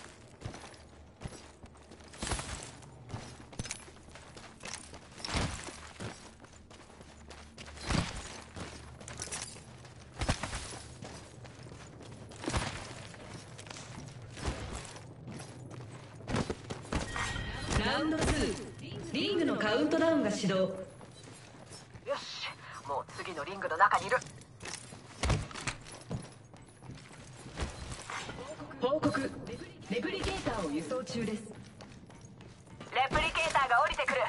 ラウンドツー、リングのカウントダウンが始動。 よし、もう次のリングの中にいる。 報告、レプリケーターを輸送中です。 レプリケーターが降りてくる。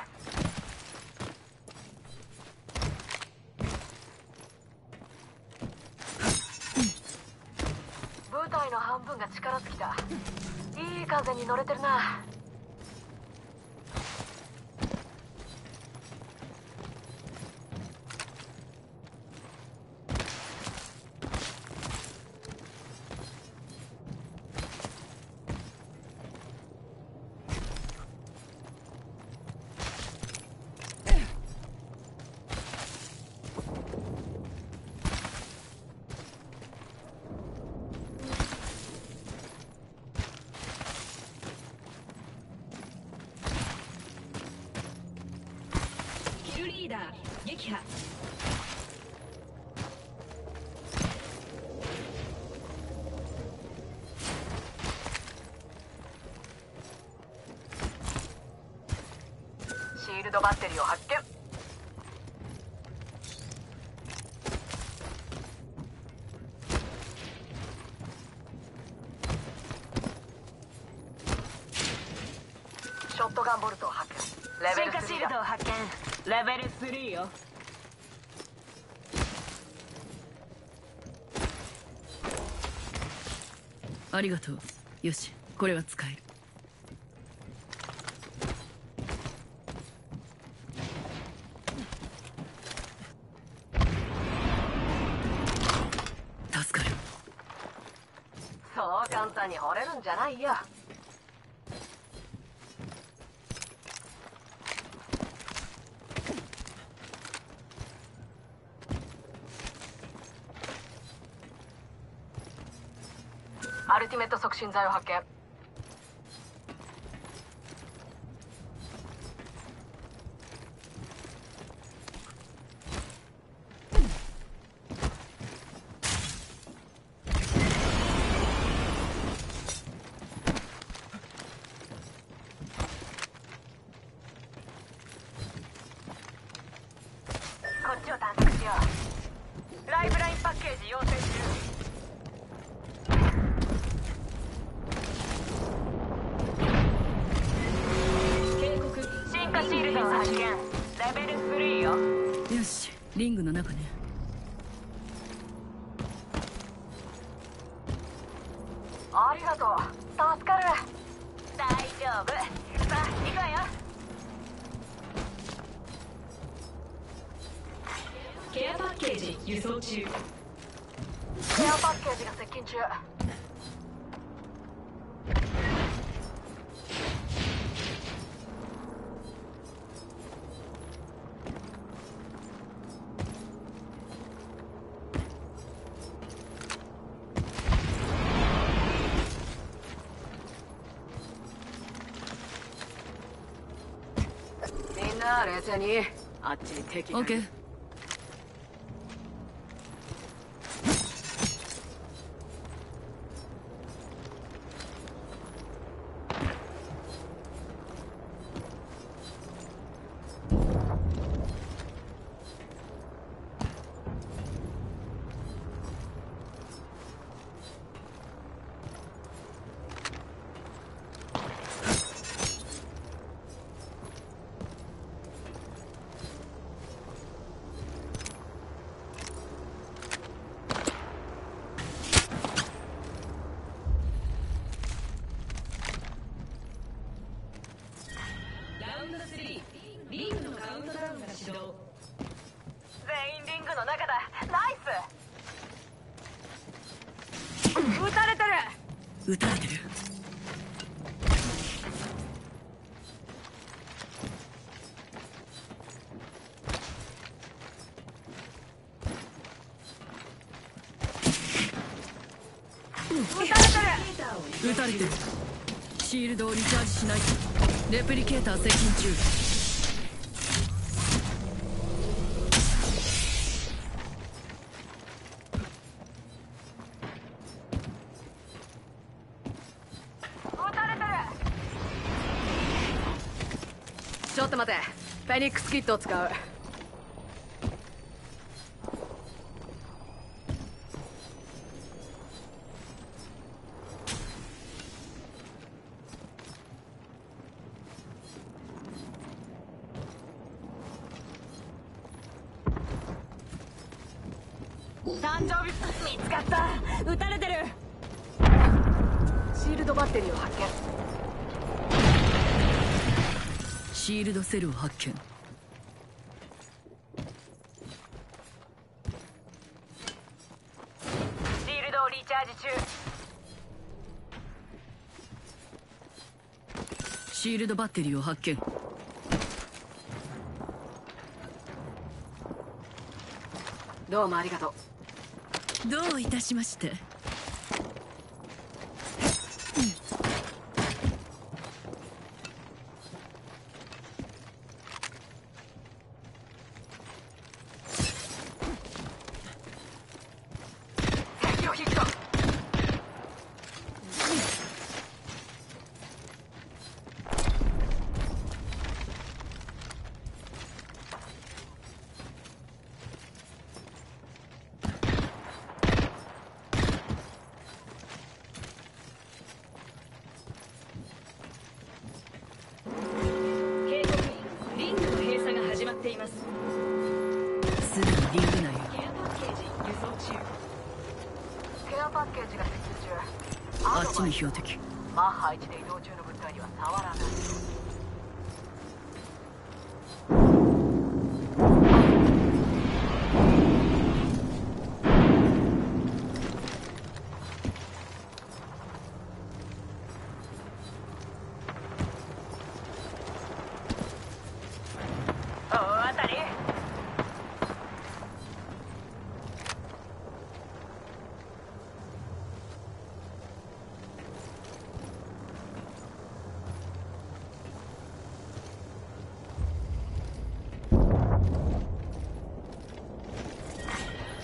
部隊の半分が力尽きた。いい風に乗れてるな。 キルリーダー撃破。 シールドバッテリーを発見。ショットガンボルトを発見。レベル進化シールドを発見。レベルスリーよ。ありがとう。よし、これは使える。助かる。 そう簡単に掘れるんじゃないよ。 アルティメット促進剤を発見。こっちを探索しよう。ライフラインパッケージ要請中。 警告。 進化シールドを発見。レベルスリーよ。 よし、リングの中ね。 ありがとう。助かる。大丈夫。さあ行くわよ。 ケアパッケージ輸送中。 ケアパッケージが接近中。 みんな冷静に。あっちに敵がいる。 オッケー。 ラウンドスリー。リングのカウントダウンが始動。 全員リングの中だ。ナイス。 撃たれてる。 撃たれてる。撃たれてる。シールドをリチャージしないと。レプリケーター接近中。 撃たれてる。 ちょっと待て。フェニックスキットを使う。 誕生日見つかった。撃たれてる。 シールドバッテリーを発見。 シールドセルを発見。 シールドをリチャージ中。 シールドバッテリーを発見。 どうもありがとう。 どういたしまして。 敵をヒット。 警告。リングの閉鎖が始まっています。 すでにリング内よ。 ケアパッケージ輸送中。 ケアパッケージが接近中。 あっちに標的。 マッハいちで移動中の物体には触らない。大当たり。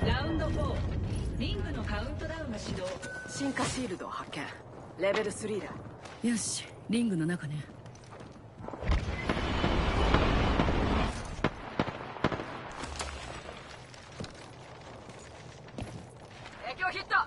ラウンドフォー、リングのカウントダウンが始動。 進化シールドを発見。レベルスリーだ。 よし、リングの中ね。 敵をヒット。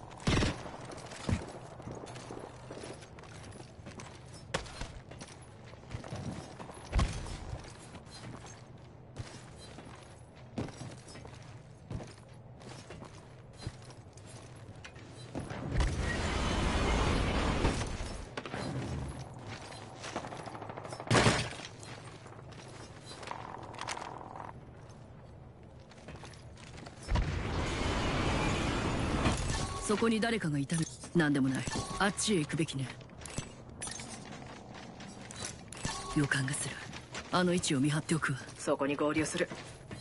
そこに誰かがいたの。なんでもない。あっちへ行くべきね。予感がする。あの位置を見張っておくわ。 そこに合流する。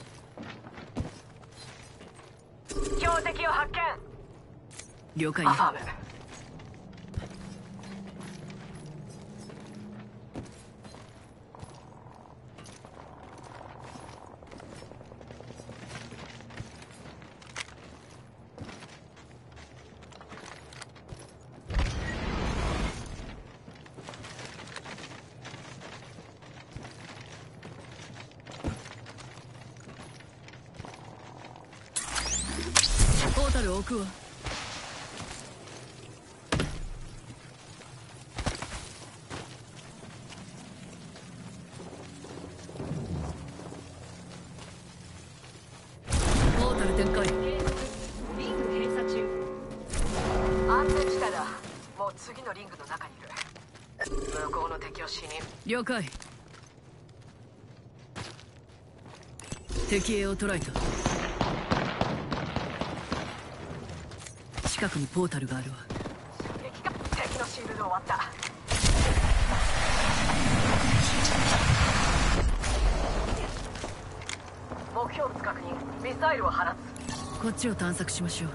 標的を発見。 了解ね。 アファーム。 ポータル置くわ。ポータル展開。 リング閉鎖中。 安全地帯だ。もう次のリングの中にいる。向こうの敵を死認。 了解。敵 A を捕らえた。近くにポータルがあるわ。 敵が敵のシールド終わった。目標物確認。ミサイルを放つ。 こっちを探索しましょう。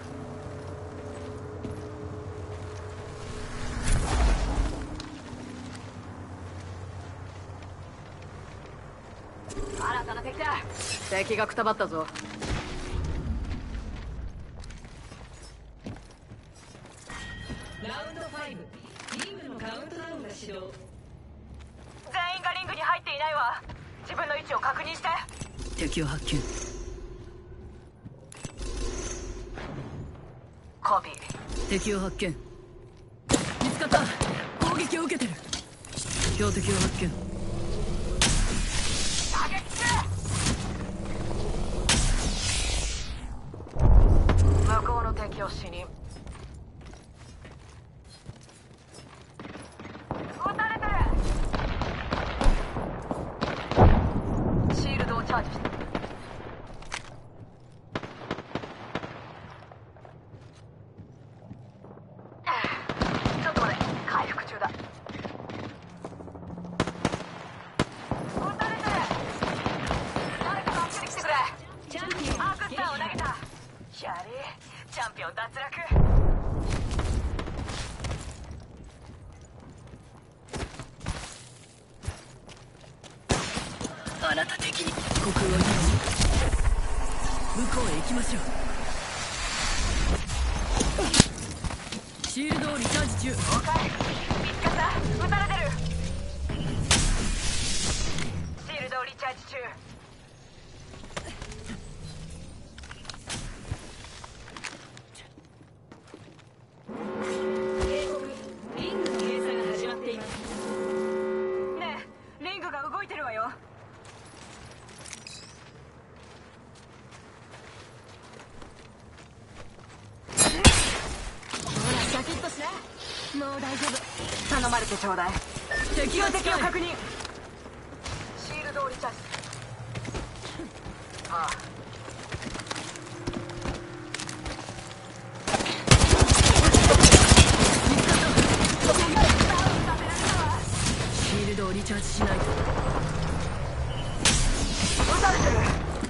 新たな敵だ。敵がくたばったぞ。 ラウンドファイブ、リングのカウントダウンが始動。 全員がリングに入っていないわ。自分の位置を確認して。 敵を発見。 コピー。 敵を発見。見つかった。攻撃を受けてる。標的を発見。 打撃中。 向こうの敵を死認。 撃たれてる。 シールドをチャージした。ちょっと待って、回復中だ。 撃たれてる。誰か助けてきてくれ。 チャンピオンアークスターを投げた。やれ、チャンピオン脱落。 あなた敵にここを維持。向こうへ行きましょう。シールドをリチャージ中。 了解。見つかった。撃たれてる。シールドをリチャージ中。 警告、リングの閉鎖が始まっています。 ねえ、リングが動いてるわよ。 ほら、シャキッとしな。もう大丈夫。頼まれてちょうだい。 敵が近い。 敵を確認。シールドをリチャージ。ああ。 シールドをリチャージしないと。 撃たれてる。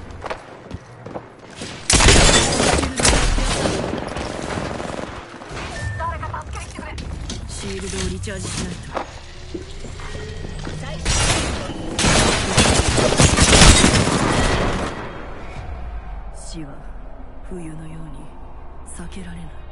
誰か助けに来てくれ。 シールドをリチャージしないと。死は冬のように避けられない。